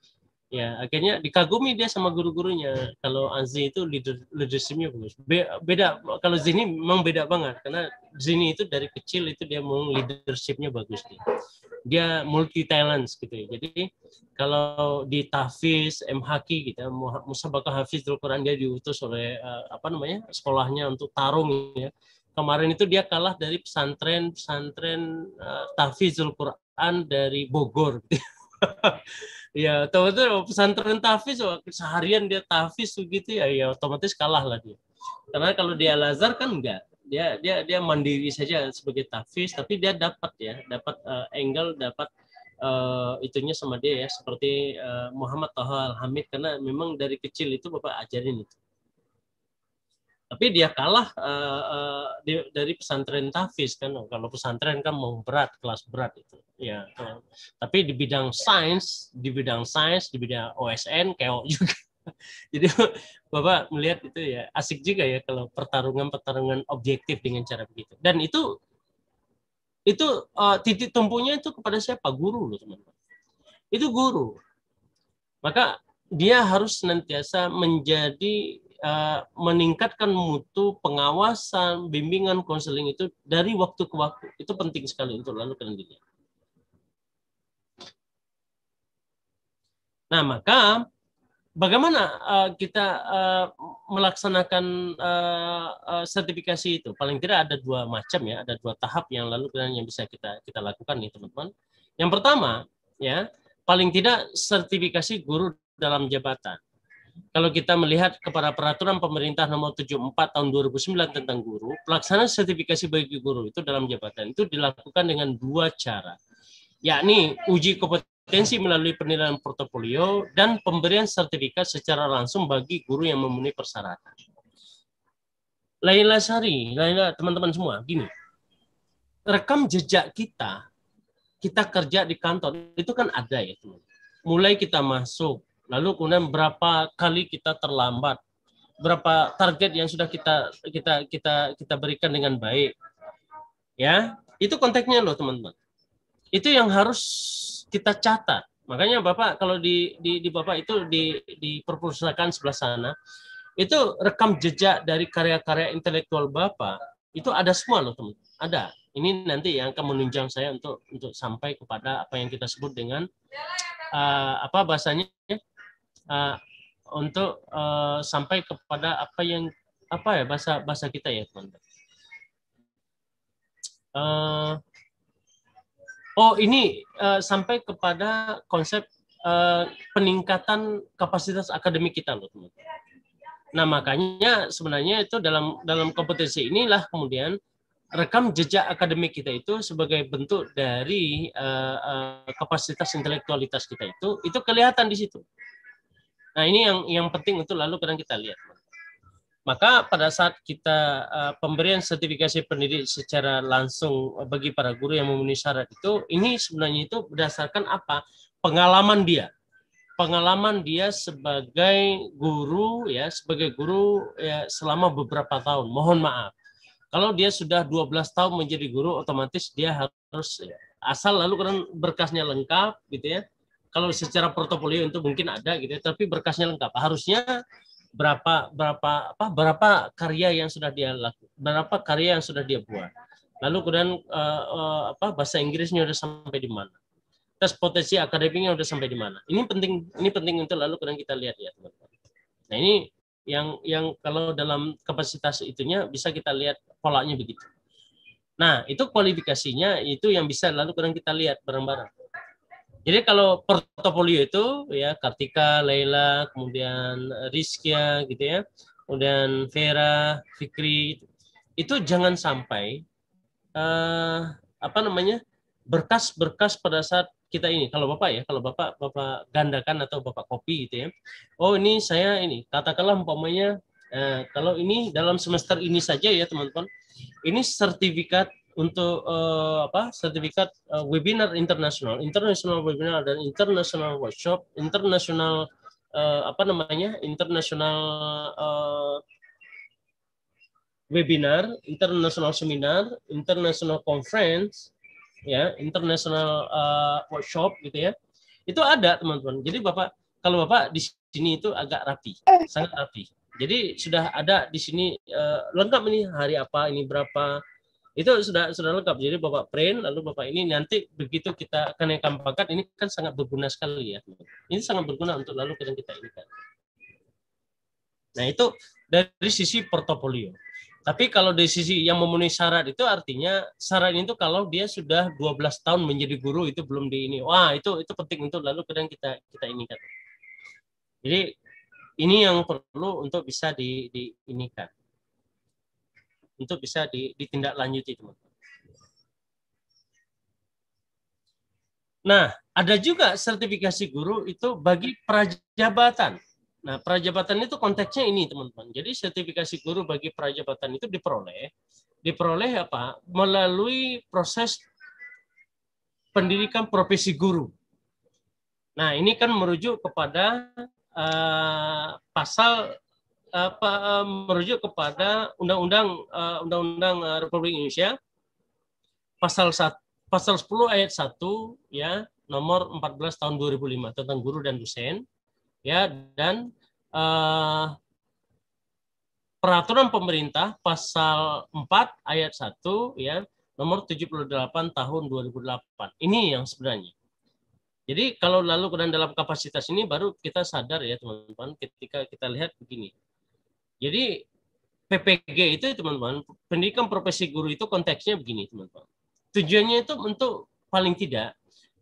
Ya akhirnya dikagumi dia sama guru-gurunya. Kalau Azzi itu leader leadershipnya bagus. Be, beda kalau Zini memang beda banget karena Zini itu dari kecil itu dia mau leadershipnya bagus dia. Dia multi talents gitu ya. Jadi kalau di Tahfiz, M Haki gitu, Musabaqah Hafizul Quran, dia diutus oleh uh, apa namanya sekolahnya untuk tarung ya. Kemarin itu dia kalah dari pesantren pesantren uh, Tahfizul Quran dari Bogor. Ya, otomatis pesantren tahfiz seharian dia tahfiz begitu ya, ya otomatis kalah lah dia. Karena kalau di Al-Azhar kan enggak, dia dia dia mandiri saja sebagai tahfiz, tapi dia dapat ya, dapat uh, angle, dapat uh, itunya sama dia ya, seperti uh, Muhammad Taha Al-Hamid, karena memang dari kecil itu Bapak ajarin itu. Tapi dia kalah uh, uh, di, dari pesantren tahfiz kan. Kalau pesantren kan mau berat, kelas berat itu. Ya, uh, tapi di bidang sains, di bidang sains, di bidang O S N, keok juga. Jadi Bapak melihat itu ya asik juga ya kalau pertarungan-pertarungan objektif dengan cara begitu. Dan itu itu uh, titik tumpunya itu kepada siapa? Guru loh teman-teman. Itu guru. Maka dia harus senantiasa menjadi uh, meningkatkan mutu pengawasan, bimbingan, konseling itu dari waktu ke waktu. Itu penting sekali untuk lalu pendidikan. Nah, maka bagaimana uh, kita uh, melaksanakan uh, uh, sertifikasi itu? Paling tidak ada dua macam ya, ada dua tahap yang lalu yang bisa kita kita lakukan nih teman-teman. Yang pertama, ya, paling tidak sertifikasi guru dalam jabatan. Kalau kita melihat kepada peraturan pemerintah nomor tujuh puluh empat tahun dua ribu sembilan tentang guru, pelaksanaan sertifikasi bagi guru itu dalam jabatan itu dilakukan dengan dua cara, yakni uji kompetensi melalui penilaian portofolio dan pemberian sertifikat secara langsung bagi guru yang memenuhi persyaratan. Laila Sari, Laila, teman-teman semua, gini, rekam jejak kita, kita kerja di kantor, itu kan ada ya, teman. Mulai kita masuk, lalu kemudian berapa kali kita terlambat, berapa target yang sudah kita kita kita kita berikan dengan baik, ya itu konteksnya loh teman-teman. Itu yang harus kita catat. Makanya Bapak kalau di di, di Bapak itu di di perpustakaan sebelah sana itu rekam jejak dari karya-karya intelektual Bapak itu ada semua loh teman. Ada. Ini nanti yang akan menunjang saya untuk untuk sampai kepada apa yang kita sebut dengan uh, apa bahasanya uh, untuk uh, sampai kepada apa yang apa ya bahasa bahasa kita ya teman-teman. Uh, oh ini uh, sampai kepada konsep uh, peningkatan kapasitas akademik kita loh teman-teman. Nah makanya sebenarnya itu dalam dalam kompetensi inilah kemudian rekam jejak akademik kita itu sebagai bentuk dari uh, uh, kapasitas intelektualitas kita itu itu kelihatan di situ. Nah ini yang yang penting untuk lalu kadang kita lihat. Maka pada saat kita uh, pemberian sertifikasi pendidik secara langsung bagi para guru yang memenuhi syarat itu, ini sebenarnya itu berdasarkan apa? Pengalaman dia, pengalaman dia sebagai guru ya, sebagai guru ya selama beberapa tahun. Mohon maaf, kalau dia sudah dua belas tahun menjadi guru, otomatis dia harus ya, asal lalu kan berkasnya lengkap, gitu ya. Kalau secara portofolio itu mungkin ada gitu, ya, tapi berkasnya lengkap. Harusnya berapa berapa apa berapa karya yang sudah dia lakukan, berapa karya yang sudah dia buat. Lalu kemudian uh, uh, apa bahasa Inggrisnya sudah sampai di mana, tes potensi akademiknya sudah sampai di mana. Ini penting, ini penting untuk lalu kemudian kita lihat ya teman-teman. Nah ini yang yang kalau dalam kapasitas itunya bisa kita lihat polanya begitu. Nah itu kualifikasinya itu yang bisa lalu kemudian kita lihat bareng-bareng. Jadi kalau portofolio itu ya Kartika, Laila, kemudian Rizkia gitu ya, kemudian Vera, Fikri, itu jangan sampai uh, apa namanya berkas-berkas pada saat kita ini. Kalau Bapak ya, kalau Bapak Bapak gandakan atau Bapak copy gitu ya. Oh ini saya ini katakanlah umpamanya eh, kalau ini dalam semester ini saja ya teman-teman. Ini sertifikat untuk uh, apa sertifikat uh, webinar internasional, international webinar dan international workshop, international uh, apa namanya international uh, webinar, international seminar, international conference, ya, international uh, workshop gitu ya. Itu ada teman-teman. Jadi Bapak kalau Bapak di sini itu agak rapi, sangat rapi. Jadi sudah ada di sini uh, lengkap ini hari apa, ini berapa. Itu sudah sudah lengkap. Jadi Bapak print, lalu Bapak ini nanti begitu kita kenaikan pangkat, ini kan sangat berguna sekali ya. Ini sangat berguna untuk lalu kita ini kan. Nah itu dari sisi portofolio. Tapi kalau dari sisi yang memenuhi syarat itu artinya syarat itu kalau dia sudah dua belas tahun menjadi guru itu belum di ini. Wah itu itu penting untuk lalu kadang kita kita ini kan. Jadi ini yang perlu untuk bisa di, di ini kan. Untuk bisa ditindaklanjuti teman-teman. Nah, ada juga sertifikasi guru itu bagi prajabatan. Nah, prajabatan itu konteksnya ini teman-teman. Jadi sertifikasi guru bagi prajabatan itu diperoleh, diperoleh apa? Melalui proses pendidikan profesi guru. Nah, ini kan merujuk kepada uh, pasal apa merujuk kepada Undang-Undang uh, Undang-Undang Republik Indonesia pasal satu, pasal sepuluh ayat satu ya nomor empat belas tahun dua ribu lima tentang guru dan dosen ya dan uh, peraturan pemerintah pasal empat ayat satu ya nomor tujuh puluh delapan tahun dua ribu delapan. Ini yang sebenarnya. Jadi kalau lalu kemudian dalam kapasitas ini baru kita sadar ya teman-teman ketika kita lihat begini. Jadi P P G itu teman-teman, pendidikan profesi guru itu konteksnya begini teman-teman. Tujuannya itu untuk paling tidak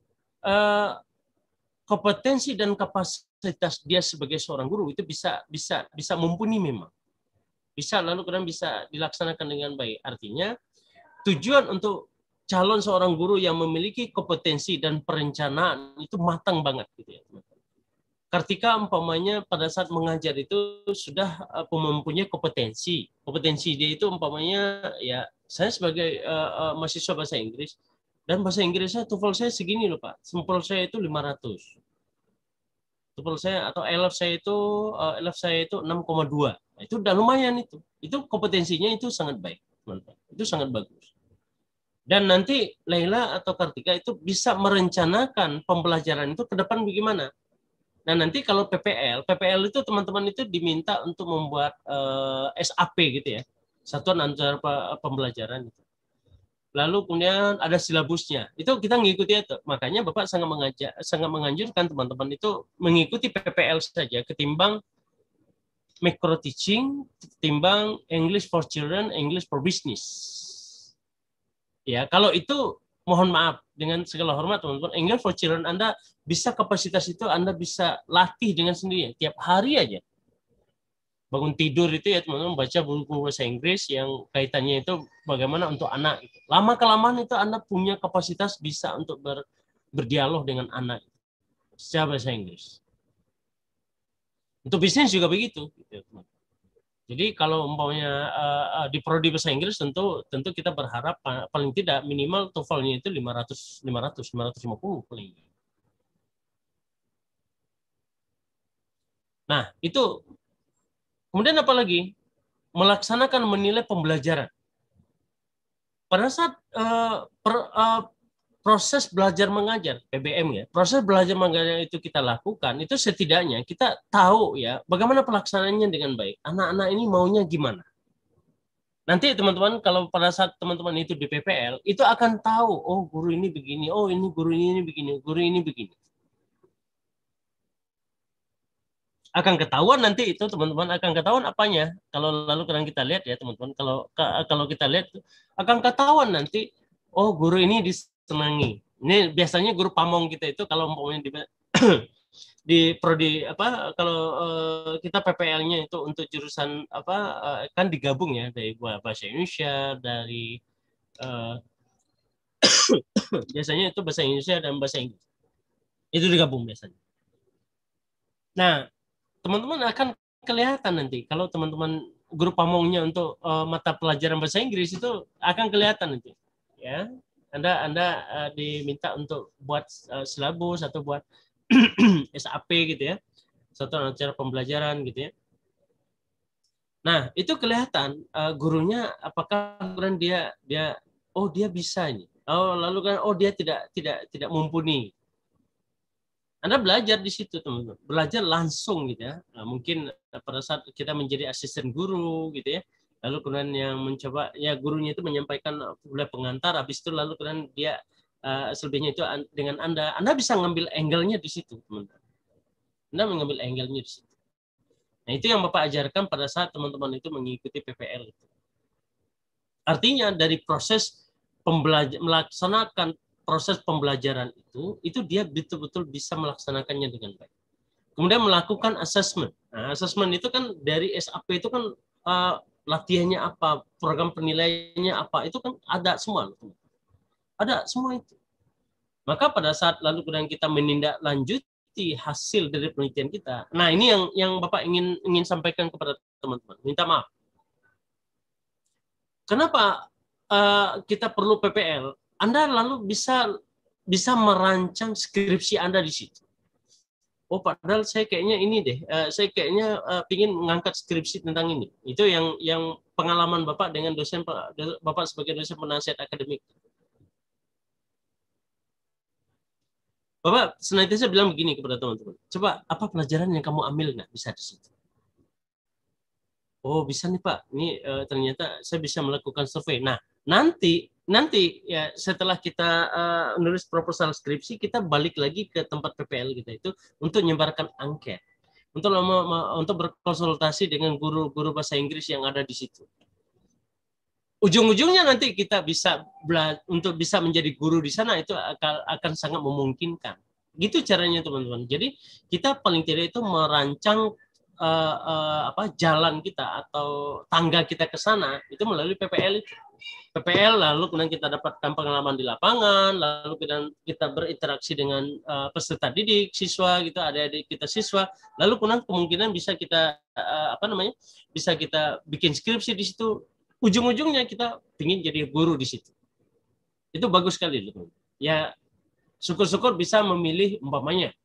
eh, kompetensi dan kapasitas dia sebagai seorang guru itu bisa bisa bisa mumpuni memang. Bisa lalu kemudian bisa dilaksanakan dengan baik. Artinya tujuan untuk calon seorang guru yang memiliki kompetensi dan perencanaan itu matang banget gitu ya. Ketika umpamanya pada saat mengajar itu sudah uh, mempunyai kompetensi, kompetensi dia itu umpamanya ya saya sebagai uh, uh, mahasiswa bahasa Inggris dan bahasa Inggrisnya TOEFL saya segini loh Pak, TOEFL saya itu lima ratus, TOEFL saya atau I E L T S saya itu uh, I E L T S saya itu enam koma dua, itu udah lumayan itu, itu kompetensinya itu sangat baik, teman-teman. Itu sangat bagus. Dan nanti Laila atau Kartika itu bisa merencanakan pembelajaran itu ke depan bagaimana. Nah nanti kalau P P L, P P L itu teman-teman itu diminta untuk membuat uh, S A P gitu ya, satuan antar pembelajaran. Lalu kemudian ada silabusnya, itu kita mengikuti itu. Makanya Bapak sangat mengajak, sangat menganjurkan teman-teman itu mengikuti P P L saja, ketimbang micro teaching, ketimbang English for Children, English for Business. Ya kalau itu mohon maaf dengan segala hormat teman-teman, English for Children Anda bisa kapasitas itu Anda bisa latih dengan sendirinya tiap hari aja. Bangun tidur itu ya teman-teman baca buku bahasa Inggris yang kaitannya itu bagaimana untuk anak. Lama kelamaan itu Anda punya kapasitas bisa untuk ber, berdialog dengan anak secara bahasa Inggris. Untuk bisnis juga begitu. Gitu, teman. Jadi kalau umpamanya uh, di prodi bahasa Inggris tentu tentu kita berharap paling tidak minimal TOEFL-nya itu lima ratus, lima ratus, lima ratus lima puluh paling. Nah, itu kemudian apa lagi? Melaksanakan menilai pembelajaran. Pada saat uh, per, uh, proses belajar mengajar P B M ya, proses belajar mengajar itu kita lakukan, itu setidaknya kita tahu ya bagaimana pelaksanaannya dengan baik. Anak-anak ini maunya gimana? Nanti teman-teman kalau pada saat teman-teman itu di P P L itu akan tahu, oh guru ini begini, oh ini guru ini begini, guru ini begini. Akan ketahuan nanti itu teman-teman, akan ketahuan apanya. Kalau lalu kadang kita lihat ya teman-teman, kalau kalau kita lihat akan ketahuan nanti, oh guru ini disenangi. Ini biasanya guru pamong kita itu kalau umpamanya di di prodi apa kalau uh, kita P P L-nya itu untuk jurusan apa uh, kan digabung ya dari bahasa Indonesia, dari uh, biasanya itu bahasa Indonesia dan bahasa Inggris. Itu digabung biasanya. Nah, teman-teman akan kelihatan nanti kalau teman-teman guru pamongnya untuk uh, mata pelajaran bahasa Inggris itu akan kelihatan nanti. Ya. Anda Anda uh, diminta untuk buat uh, silabus atau buat S A P gitu ya. Satu acara pembelajaran gitu ya. Nah, itu kelihatan uh, gurunya apakah kemudian dia dia oh dia bisa ini. Oh, lalu kan oh dia tidak tidak tidak mumpuni. Anda belajar di situ, teman-teman. Belajar langsung gitu ya. Nah, mungkin pada saat kita menjadi asisten guru gitu ya. Lalu kemudian yang mencoba ya gurunya itu menyampaikan oleh pengantar, habis itu lalu kemudian dia uh, selebihnya itu dengan Anda. Anda bisa ngambil angle-nya di situ, teman-teman. Anda mengambil angle-nya di situ. Nah, itu yang Bapak ajarkan pada saat teman-teman itu mengikuti P P L itu. Artinya dari proses pembelajar melaksanakan proses pembelajaran itu, itu dia betul-betul bisa melaksanakannya dengan baik. Kemudian melakukan assessment. Nah, assessment itu kan dari S A P itu kan uh, latihannya apa, program penilaiannya apa, itu kan ada semua. Ada semua itu. Maka pada saat lalu kemudian kita menindaklanjuti hasil dari penelitian kita. Nah, ini yang yang Bapak ingin ingin sampaikan kepada teman-teman. Minta maaf. Kenapa uh, kita perlu P P L? Anda lalu bisa bisa merancang skripsi Anda di situ. Oh, padahal saya kayaknya ini deh, uh, saya kayaknya uh, ingin mengangkat skripsi tentang ini. Itu yang yang pengalaman Bapak dengan dosen Bapak sebagai dosen penasihat akademik. Bapak senantiasa bilang begini kepada teman-teman. Coba apa pelajaran yang kamu ambil nggak bisa di situ? Oh bisa nih Pak, ini uh, ternyata saya bisa melakukan survei. Nah nanti nanti ya setelah kita uh, nulis proposal skripsi, kita balik lagi ke tempat P P L kita itu untuk menyebarkan angket, untuk untuk berkonsultasi dengan guru-guru bahasa Inggris yang ada di situ. ujung-ujungnya nanti kita bisa bela- untuk bisa menjadi guru di sana itu akan, akan sangat memungkinkan. Gitu caranya teman-teman. Jadi kita paling tidak itu merancang uh, uh, apa jalan kita atau tangga kita ke sana itu melalui P P L itu. P P L lalu kemudian kita dapatkan pengalaman di lapangan, lalu kemudian kita berinteraksi dengan uh, peserta didik, siswa gitu, adik-adik kita siswa, lalu kemudian kemungkinan bisa kita uh, apa namanya? bisa kita bikin skripsi di situ. Ujung-ujungnya kita ingin jadi guru di situ. Itu bagus sekali, teman. Ya, syukur-syukur bisa memilih umpamanya,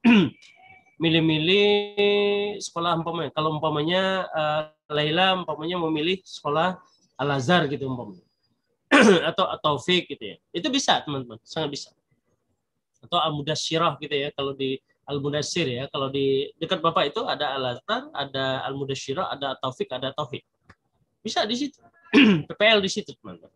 milih-milih sekolah umpamanya. Kalau umpamanya uh, Laila umpamanya memilih sekolah Al-Azhar gitu umpamanya, atau atau Taufik gitu ya. Itu bisa, teman-teman, sangat bisa. Atau Al-Mudasyirah gitu ya, kalau di Al-Mudasyir ya, kalau di dekat Bapak itu ada Al-Azhar, ada Al-Mudasyirah, ada Taufik, ada Taufik. Bisa di situ. P P L di situ, teman-teman.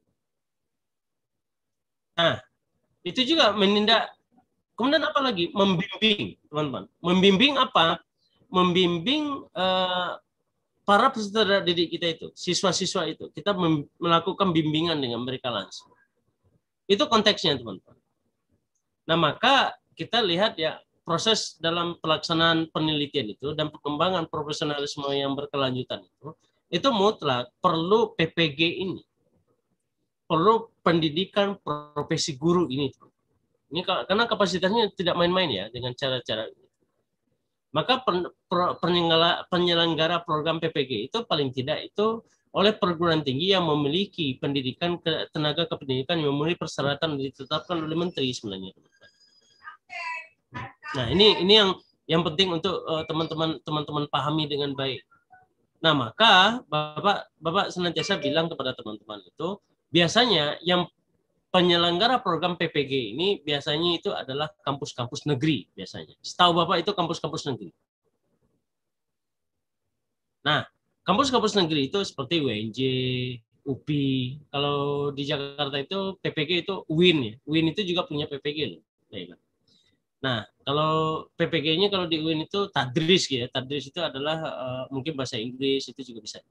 Nah, itu juga menindak. Kemudian apa lagi? Membimbing, teman-teman. Membimbing apa? Membimbing uh, para peserta didik kita itu, siswa-siswa itu. Kita melakukan bimbingan dengan mereka langsung. Itu konteksnya, teman-teman. Nah, maka kita lihat ya, proses dalam pelaksanaan penelitian itu dan pengembangan profesionalisme yang berkelanjutan itu, itu mutlak perlu P P G ini. Perlu pendidikan profesi guru ini. Ini karena kapasitasnya tidak main-main ya dengan cara-cara ini. Maka penyelenggara program P P G itu paling tidak itu oleh perguruan tinggi yang memiliki pendidikan tenaga kependidikan yang memenuhi persyaratan ditetapkan oleh menteri sebenarnya. Nah, ini ini yang yang penting untuk teman-teman teman-teman pahami dengan baik. Nah, maka Bapak Bapak senantiasa bilang kepada teman-teman itu, biasanya yang penyelenggara program P P G ini biasanya itu adalah kampus-kampus negeri biasanya. Setahu Bapak itu kampus-kampus negeri. Nah, kampus-kampus negeri itu seperti U N J, U P I. Kalau di Jakarta itu P P G itu U I N ya. U I N itu juga punya P P G loh. Nah, kalau P P G-nya kalau di U I N itu tadris ya. Tadris itu adalah uh, mungkin bahasa Inggris, itu juga bisa.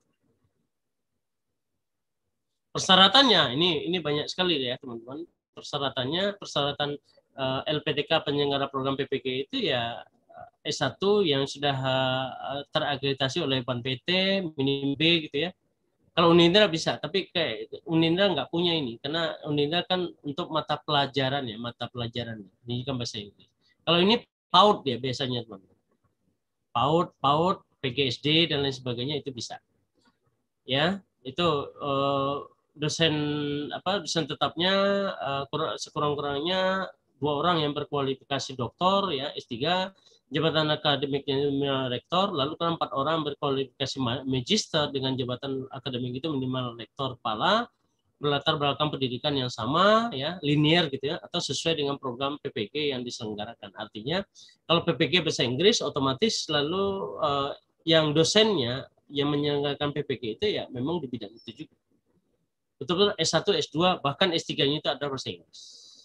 Persyaratannya ini ini banyak sekali ya teman-teman. Persyaratannya persyaratan uh, L P T K penyelenggara program P P G itu ya S satu yang sudah uh, terakreditasi oleh Ban P T, minim B gitu ya. Kalau Unindra bisa, tapi kayak Unindra nggak punya ini karena Unindra kan untuk mata pelajaran ya, mata pelajaran. Ini kan bahasa Inggris. Kalau ini PAUD ya biasanya teman-teman. PAUD, PAUD, P G S D dan lain sebagainya itu bisa. Ya, itu uh, dosen apa dosen tetapnya uh, sekurang-kurangnya dua orang yang berkualifikasi doktor ya S tiga, jabatan akademiknya rektor, lalu kan empat orang berkualifikasi magister dengan jabatan akademik itu minimal rektor kepala, berlatar belakang pendidikan yang sama ya, linear gitu ya, atau sesuai dengan program P P G yang diselenggarakan. Artinya kalau P P G bahasa Inggris otomatis lalu uh, yang dosennya yang menyelenggarakan P P G itu ya memang di bidang itu juga. Betul-betul S satu, S dua, bahkan S tiga-nya itu ada bahasa Inggris.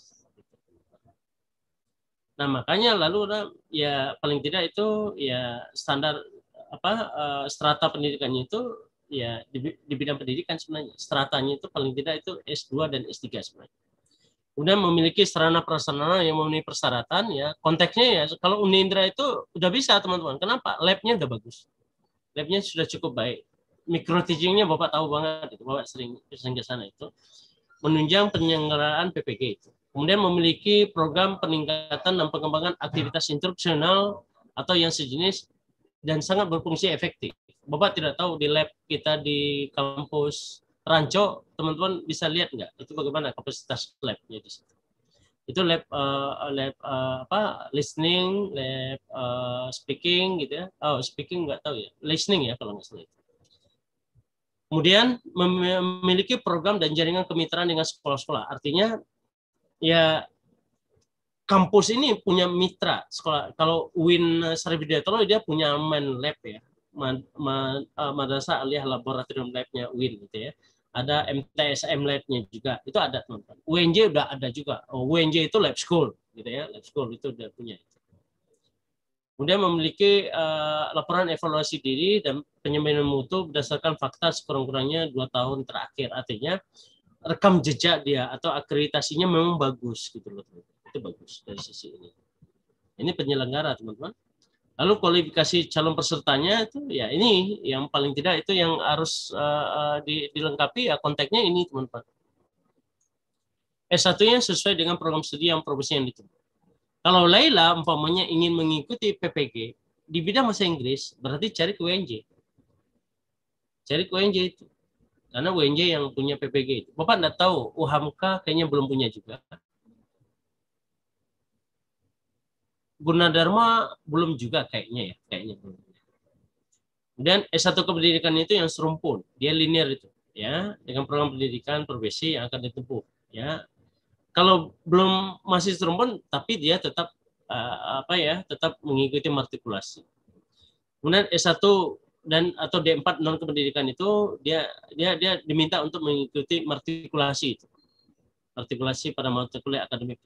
Nah, makanya lalu ya paling tidak itu ya standar apa uh, strata pendidikannya itu ya di, di bidang pendidikan sebenarnya. Stratanya itu paling tidak itu S dua dan S tiga sebenarnya. Kemudian memiliki sarana prasarana yang memenuhi persyaratan ya. Konteksnya ya kalau Unindra itu udah bisa teman-teman. Kenapa? Lab-nya udah bagus. Lab-nya sudah cukup baik. Micro teaching-nya Bapak tahu banget itu. Bapak sering sering ke sana itu. Menunjang penyelenggaraan P P G itu. Kemudian memiliki program peningkatan dan pengembangan aktivitas instruksional atau yang sejenis dan sangat berfungsi efektif. Bapak tidak tahu di lab kita di kampus Ranco, teman-teman bisa lihat nggak? Itu bagaimana kapasitas labnya di situ. Itu lab uh, lab uh, apa listening, lab uh, speaking gitu ya. Oh, speaking nggak tahu ya. Listening ya kalau nggak salah itu. Kemudian memiliki program dan jaringan kemitraan dengan sekolah-sekolah. Artinya ya kampus ini punya mitra sekolah. Kalau U I N Sriwijaya dia punya main lab ya. Madrasah Aliyah Laboratorium Lab-nya U I N gitu ya. Ada M T S M Lab-nya juga. Itu ada teman-teman. U N J udah ada juga. Oh, U N J itu lab school gitu ya. Lab school itu udah punya. Kemudian memiliki uh, laporan evaluasi diri dan penyampaian mutu berdasarkan fakta sekurang-kurangnya dua tahun terakhir. Artinya rekam jejak dia atau akreditasinya memang bagus gitu loh. Itu bagus dari sisi ini. Ini penyelenggara teman-teman. Lalu kualifikasi calon pesertanya itu ya ini yang paling tidak itu yang harus uh, uh, dilengkapi ya kontaknya ini teman-teman. S satu-nya sesuai dengan program studi yang profesi yang dituju. Kalau Laila umpamanya ingin mengikuti P P G di bidang bahasa Inggris, berarti cari ke W N J. Cari ke W N J itu. Karena W N J yang punya P P G itu. Bapak enggak tahu, U H A M K kayaknya belum punya juga. Gunadarma belum juga kayaknya ya, kayaknya belum. Kemudian S satu kependidikan itu yang serumpun, dia linear itu, ya, dengan program pendidikan profesi yang akan ditempuh, ya. Kalau belum masih serumpun, tapi dia tetap uh, apa ya, tetap mengikuti matrikulasi. Kemudian S satu dan atau D empat non kependidikan itu dia dia dia diminta untuk mengikuti matrikulasi itu. Matrikulasi pada mata kuliah akademik.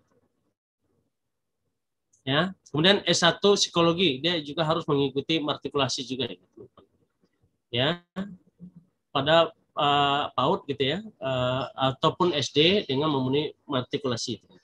Ya. Kemudian S satu psikologi, dia juga harus mengikuti matrikulasi juga gitu. Ya. Pada uh, PAUD gitu ya, uh, ataupun S D dengan memenuhi matrikulasi itu.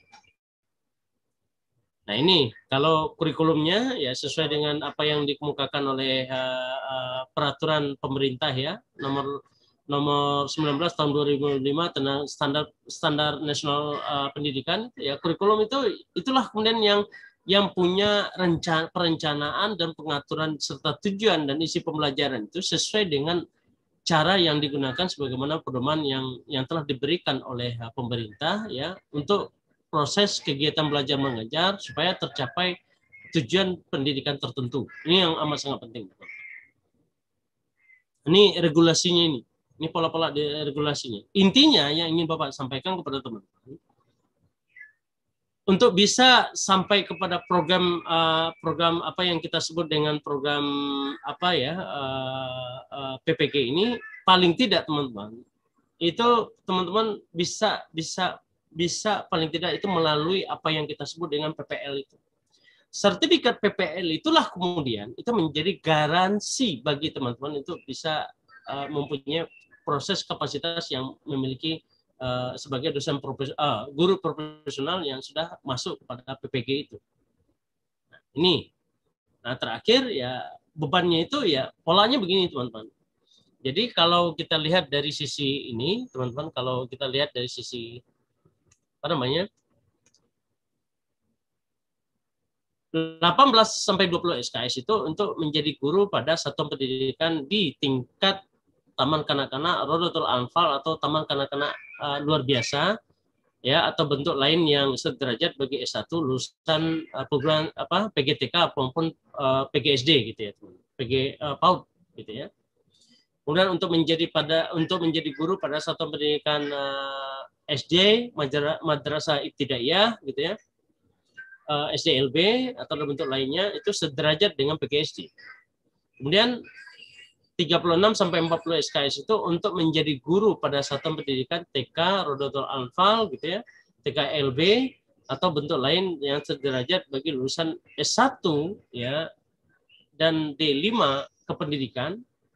Nah ini kalau kurikulumnya ya sesuai dengan apa yang dikemukakan oleh uh, uh, peraturan pemerintah ya nomor nomor sembilan belas tahun dua ribu lima tentang standar standar nasional uh, pendidikan ya kurikulum itu itulah kemudian yang yang punya rencana perencanaan dan pengaturan serta tujuan dan isi pembelajaran itu sesuai dengan cara yang digunakan sebagaimana pedoman yang yang telah diberikan oleh uh, pemerintah ya untuk proses kegiatan belajar mengajar supaya tercapai tujuan pendidikan tertentu. Ini yang amat sangat penting. Ini regulasinya ini. Ini pola-pola regulasinya. Intinya yang ingin Bapak sampaikan kepada teman-teman. Untuk bisa sampai kepada program uh, program apa yang kita sebut dengan program apa ya uh, uh, P P G ini paling tidak teman-teman itu teman-teman bisa bisa bisa paling tidak itu melalui apa yang kita sebut dengan P P L itu. Sertifikat P P L itulah kemudian itu menjadi garansi bagi teman-teman itu bisa uh, mempunyai proses kapasitas yang memiliki uh, sebagai dosen profesional, uh, guru profesional yang sudah masuk kepada P P G itu. Nah, ini. Nah, terakhir ya bebannya itu ya polanya begini teman-teman. Jadi kalau kita lihat dari sisi ini, teman-teman, kalau kita lihat dari sisi apa namanya? delapan belas sampai dua puluh S K S itu untuk menjadi guru pada satuan pendidikan di tingkat taman kanak-kanak Rodotul Anfal atau taman kanak-kanak uh, luar biasa ya atau bentuk lain yang sederajat bagi S satu lulusan uh, program apa P G T K maupun uh, P G S D gitu ya, P G uh, PAUD gitu ya. Kemudian untuk menjadi pada untuk menjadi guru pada satuan pendidikan uh, S D Madrasah Ibtidaiyah gitu ya. Uh, S D L B atau bentuk lainnya itu sederajat dengan P G S D. Kemudian tiga puluh enam sampai empat puluh S K S itu untuk menjadi guru pada satuan pendidikan T K Rodotul Anfal gitu ya, T K L B atau bentuk lain yang sederajat bagi lulusan S satu ya dan D lima kependidikan.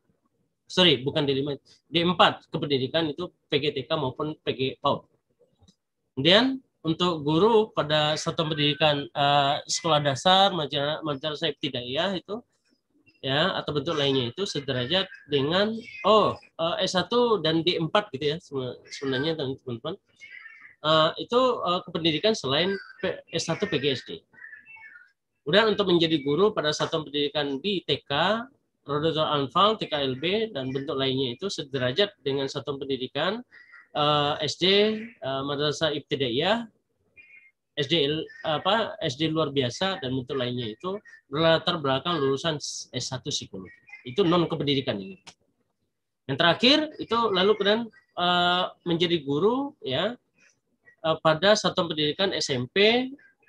Sorry, bukan D lima, D empat kependidikan itu P G T K maupun P G PAUD. Kemudian untuk guru pada satuan pendidikan uh, sekolah dasar madrasah ibtidaiyah itu ya atau bentuk lainnya itu sederajat dengan oh uh, S satu dan D empat gitu ya sebenarnya teman-teman. Uh, itu uh, kependidikan selain S satu P G S D. Kemudian untuk menjadi guru pada satuan pendidikan di T K Rodotul Anfal, T K L B dan bentuk lainnya itu sederajat dengan satuan pendidikan uh, S D uh, Madrasah Ibtidaiyah, S D apa S D luar biasa dan bentuk lainnya itu berlatar belakang lulusan S satu psikologi. Itu non kependidikan ini. Yang terakhir itu lalu kemudian uh, menjadi guru ya uh, pada satuan pendidikan S M P,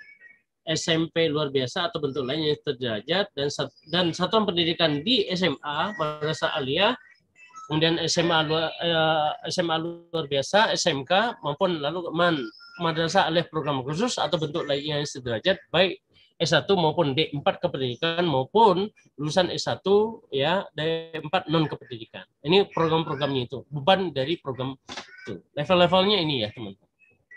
S M P luar biasa atau bentuk lainnya yang sederajat dan dan satuan pendidikan di S M A Madrasah Aliyah, kemudian S M A luar, uh, S M A luar biasa, S M K maupun lalu man Madrasah Aliyah program khusus atau bentuk lainnya yang sederajat baik S satu maupun D empat kependidikan maupun lulusan S satu ya D empat non kependidikan. Ini program-programnya itu, beban dari program itu. Level-levelnya ini ya, teman-teman.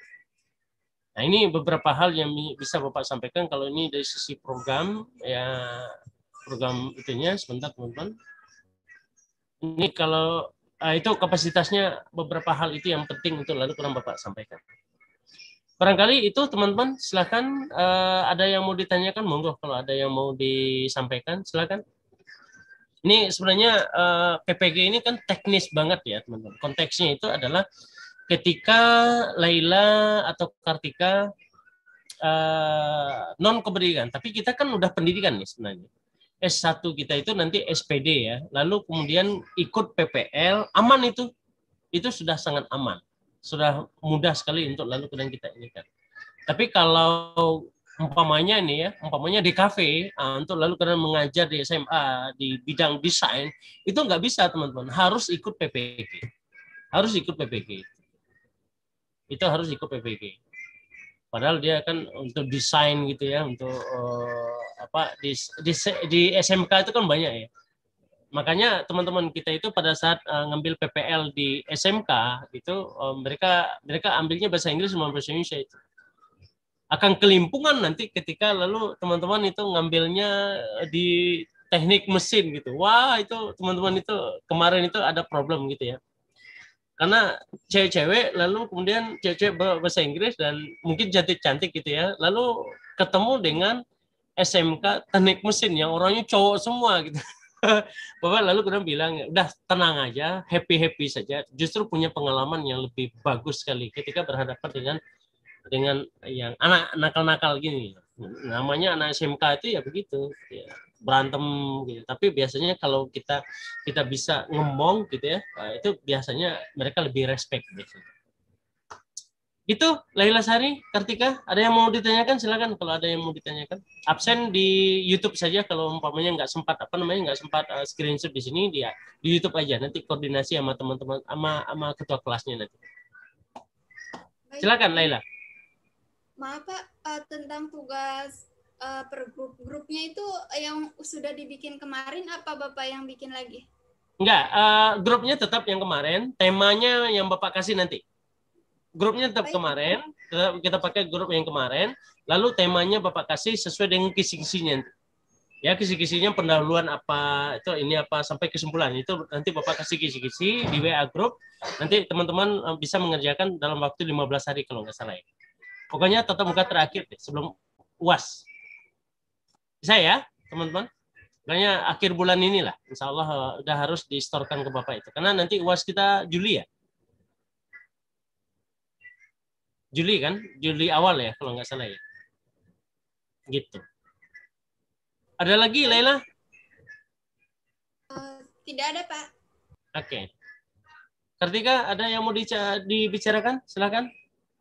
Nah, ini beberapa hal yang bisa Bapak sampaikan kalau ini dari sisi program ya, program itunya sebentar, teman-teman. Ini kalau uh, itu kapasitasnya beberapa hal itu yang penting untuk lalu kurang Bapak sampaikan. Barangkali itu teman-teman, silakan uh, ada yang mau ditanyakan, monggo kalau ada yang mau disampaikan, silakan. Ini sebenarnya uh, P P G ini kan teknis banget ya teman-teman. Konteksnya itu adalah ketika Laila atau Kartika uh, non kependidikan, tapi kita kan udah pendidikan nih sebenarnya. S satu kita itu nanti S P D ya, lalu kemudian ikut P P L, aman itu, itu sudah sangat aman. Sudah mudah sekali untuk lalu kemudian kita ini kan. Tapi kalau umpamanya nih ya, umpamanya di kafe uh, untuk lalu kemudian mengajar di S M A di bidang desain, itu nggak bisa teman-teman, harus ikut P P G, harus ikut P P G, itu harus ikut P P G. Padahal dia kan untuk desain gitu ya, untuk uh, apa di, di di S M K itu kan banyak ya. Makanya teman-teman kita itu pada saat uh, ngambil P P L di S M K itu uh, mereka mereka ambilnya bahasa Inggris sama bahasa Indonesia itu. Akan kelimpungan nanti ketika lalu teman-teman itu ngambilnya di teknik mesin gitu. Wah, itu teman-teman itu kemarin itu ada problem gitu ya. Karena cewek-cewek lalu kemudian cewek-cewek bahasa Inggris dan mungkin cantik-cantik gitu ya. Lalu ketemu dengan S M K teknik mesin yang orangnya cowok semua gitu. Bapak lalu kemudian bilang, udah tenang aja, happy-happy saja. Justru punya pengalaman yang lebih bagus sekali ketika berhadapan dengan dengan yang anak nakal-nakal gini. Namanya anak S M K itu ya begitu, ya, berantem gitu. Tapi biasanya kalau kita kita bisa ngomong gitu ya, itu biasanya mereka lebih respect gitu. Itu Laila Sari, Kartika, ada yang mau ditanyakan silakan kalau ada yang mau ditanyakan. Absen di YouTube saja kalau umpamanya nggak sempat apa namanya nggak sempat uh, screenshot di sini dia di YouTube aja, nanti koordinasi sama teman-teman sama sama ketua kelasnya nanti. Silakan Laila. Maaf Pak, uh, tentang tugas uh, per grup-grupnya itu yang sudah dibikin kemarin apa Bapak yang bikin lagi? Enggak, uh, grupnya tetap yang kemarin, temanya yang Bapak kasih nanti. Grupnya tetap kemarin, tetap kita pakai grup yang kemarin, lalu temanya Bapak kasih sesuai dengan kisi-kisinya. Ya, kisi-kisinya pendahuluan apa, itu ini apa, sampai kesimpulan. Itu nanti Bapak kasih kisi-kisi di W A grup, nanti teman-teman bisa mengerjakan dalam waktu lima belas hari kalau nggak salah ya. Pokoknya tatap muka terakhir deh, sebelum U A S. Bisa ya, teman-teman? Pokoknya akhir bulan inilah, insya Allah udah harus distorkan ke Bapak itu. Karena nanti U A S kita Juli ya. Juli kan, Juli awal ya kalau nggak salah ya. Gitu. Ada lagi Laila? Uh, tidak ada Pak. Oke. Okay. Kartika, ada yang mau dibicarakan? Silakan.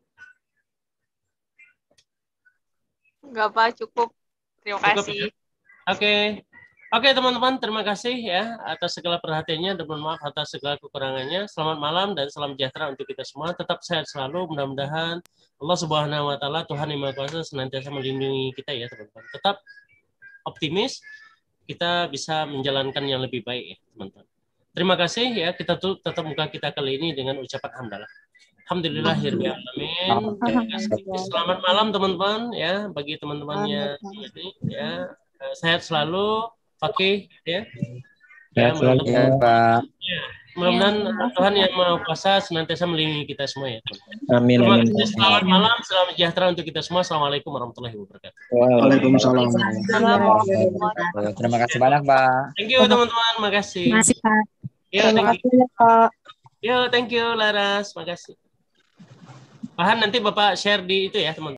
Enggak Pak, cukup. Terima cukup, kasih. Ya? Oke. Okay. Oke okay, teman-teman, terima kasih ya atas segala perhatiannya dan mohon maaf atas segala kekurangannya. Selamat malam dan salam sejahtera untuk kita semua. Tetap sehat selalu. Mudah-mudahan Allah Subhanahu Wa Taala Tuhan Yang Maha Kuasa senantiasa melindungi kita ya teman-teman. Tetap optimis, kita bisa menjalankan yang lebih baik ya teman-teman. Terima kasih ya, kita tutup tetap muka kita kali ini dengan ucapan hamdalah. Alhamdulillahirabbil alamin. Selamat malam teman-teman ya bagi teman-temannya ya. Sehat selalu. Oke, ya. Ya, selalu ya, Pak. Ya, mudah-mudahan Tuhan Yang Maha Kuasa senantiasa melindungi kita semua ya. Amin. Terima amin. kasih. Selamat malam, selamat sejahtera untuk kita semua. Assalamualaikum warahmatullahi wabarakatuh. Waalaikumsalam. Terima kasih banyak, Pak. Thank you teman-teman, makasih. Masih Pak. Ya, Terima thank you. kasih Pak. Yo, thank you Laras, makasih. Bahan nanti Bapak share di itu ya teman-teman.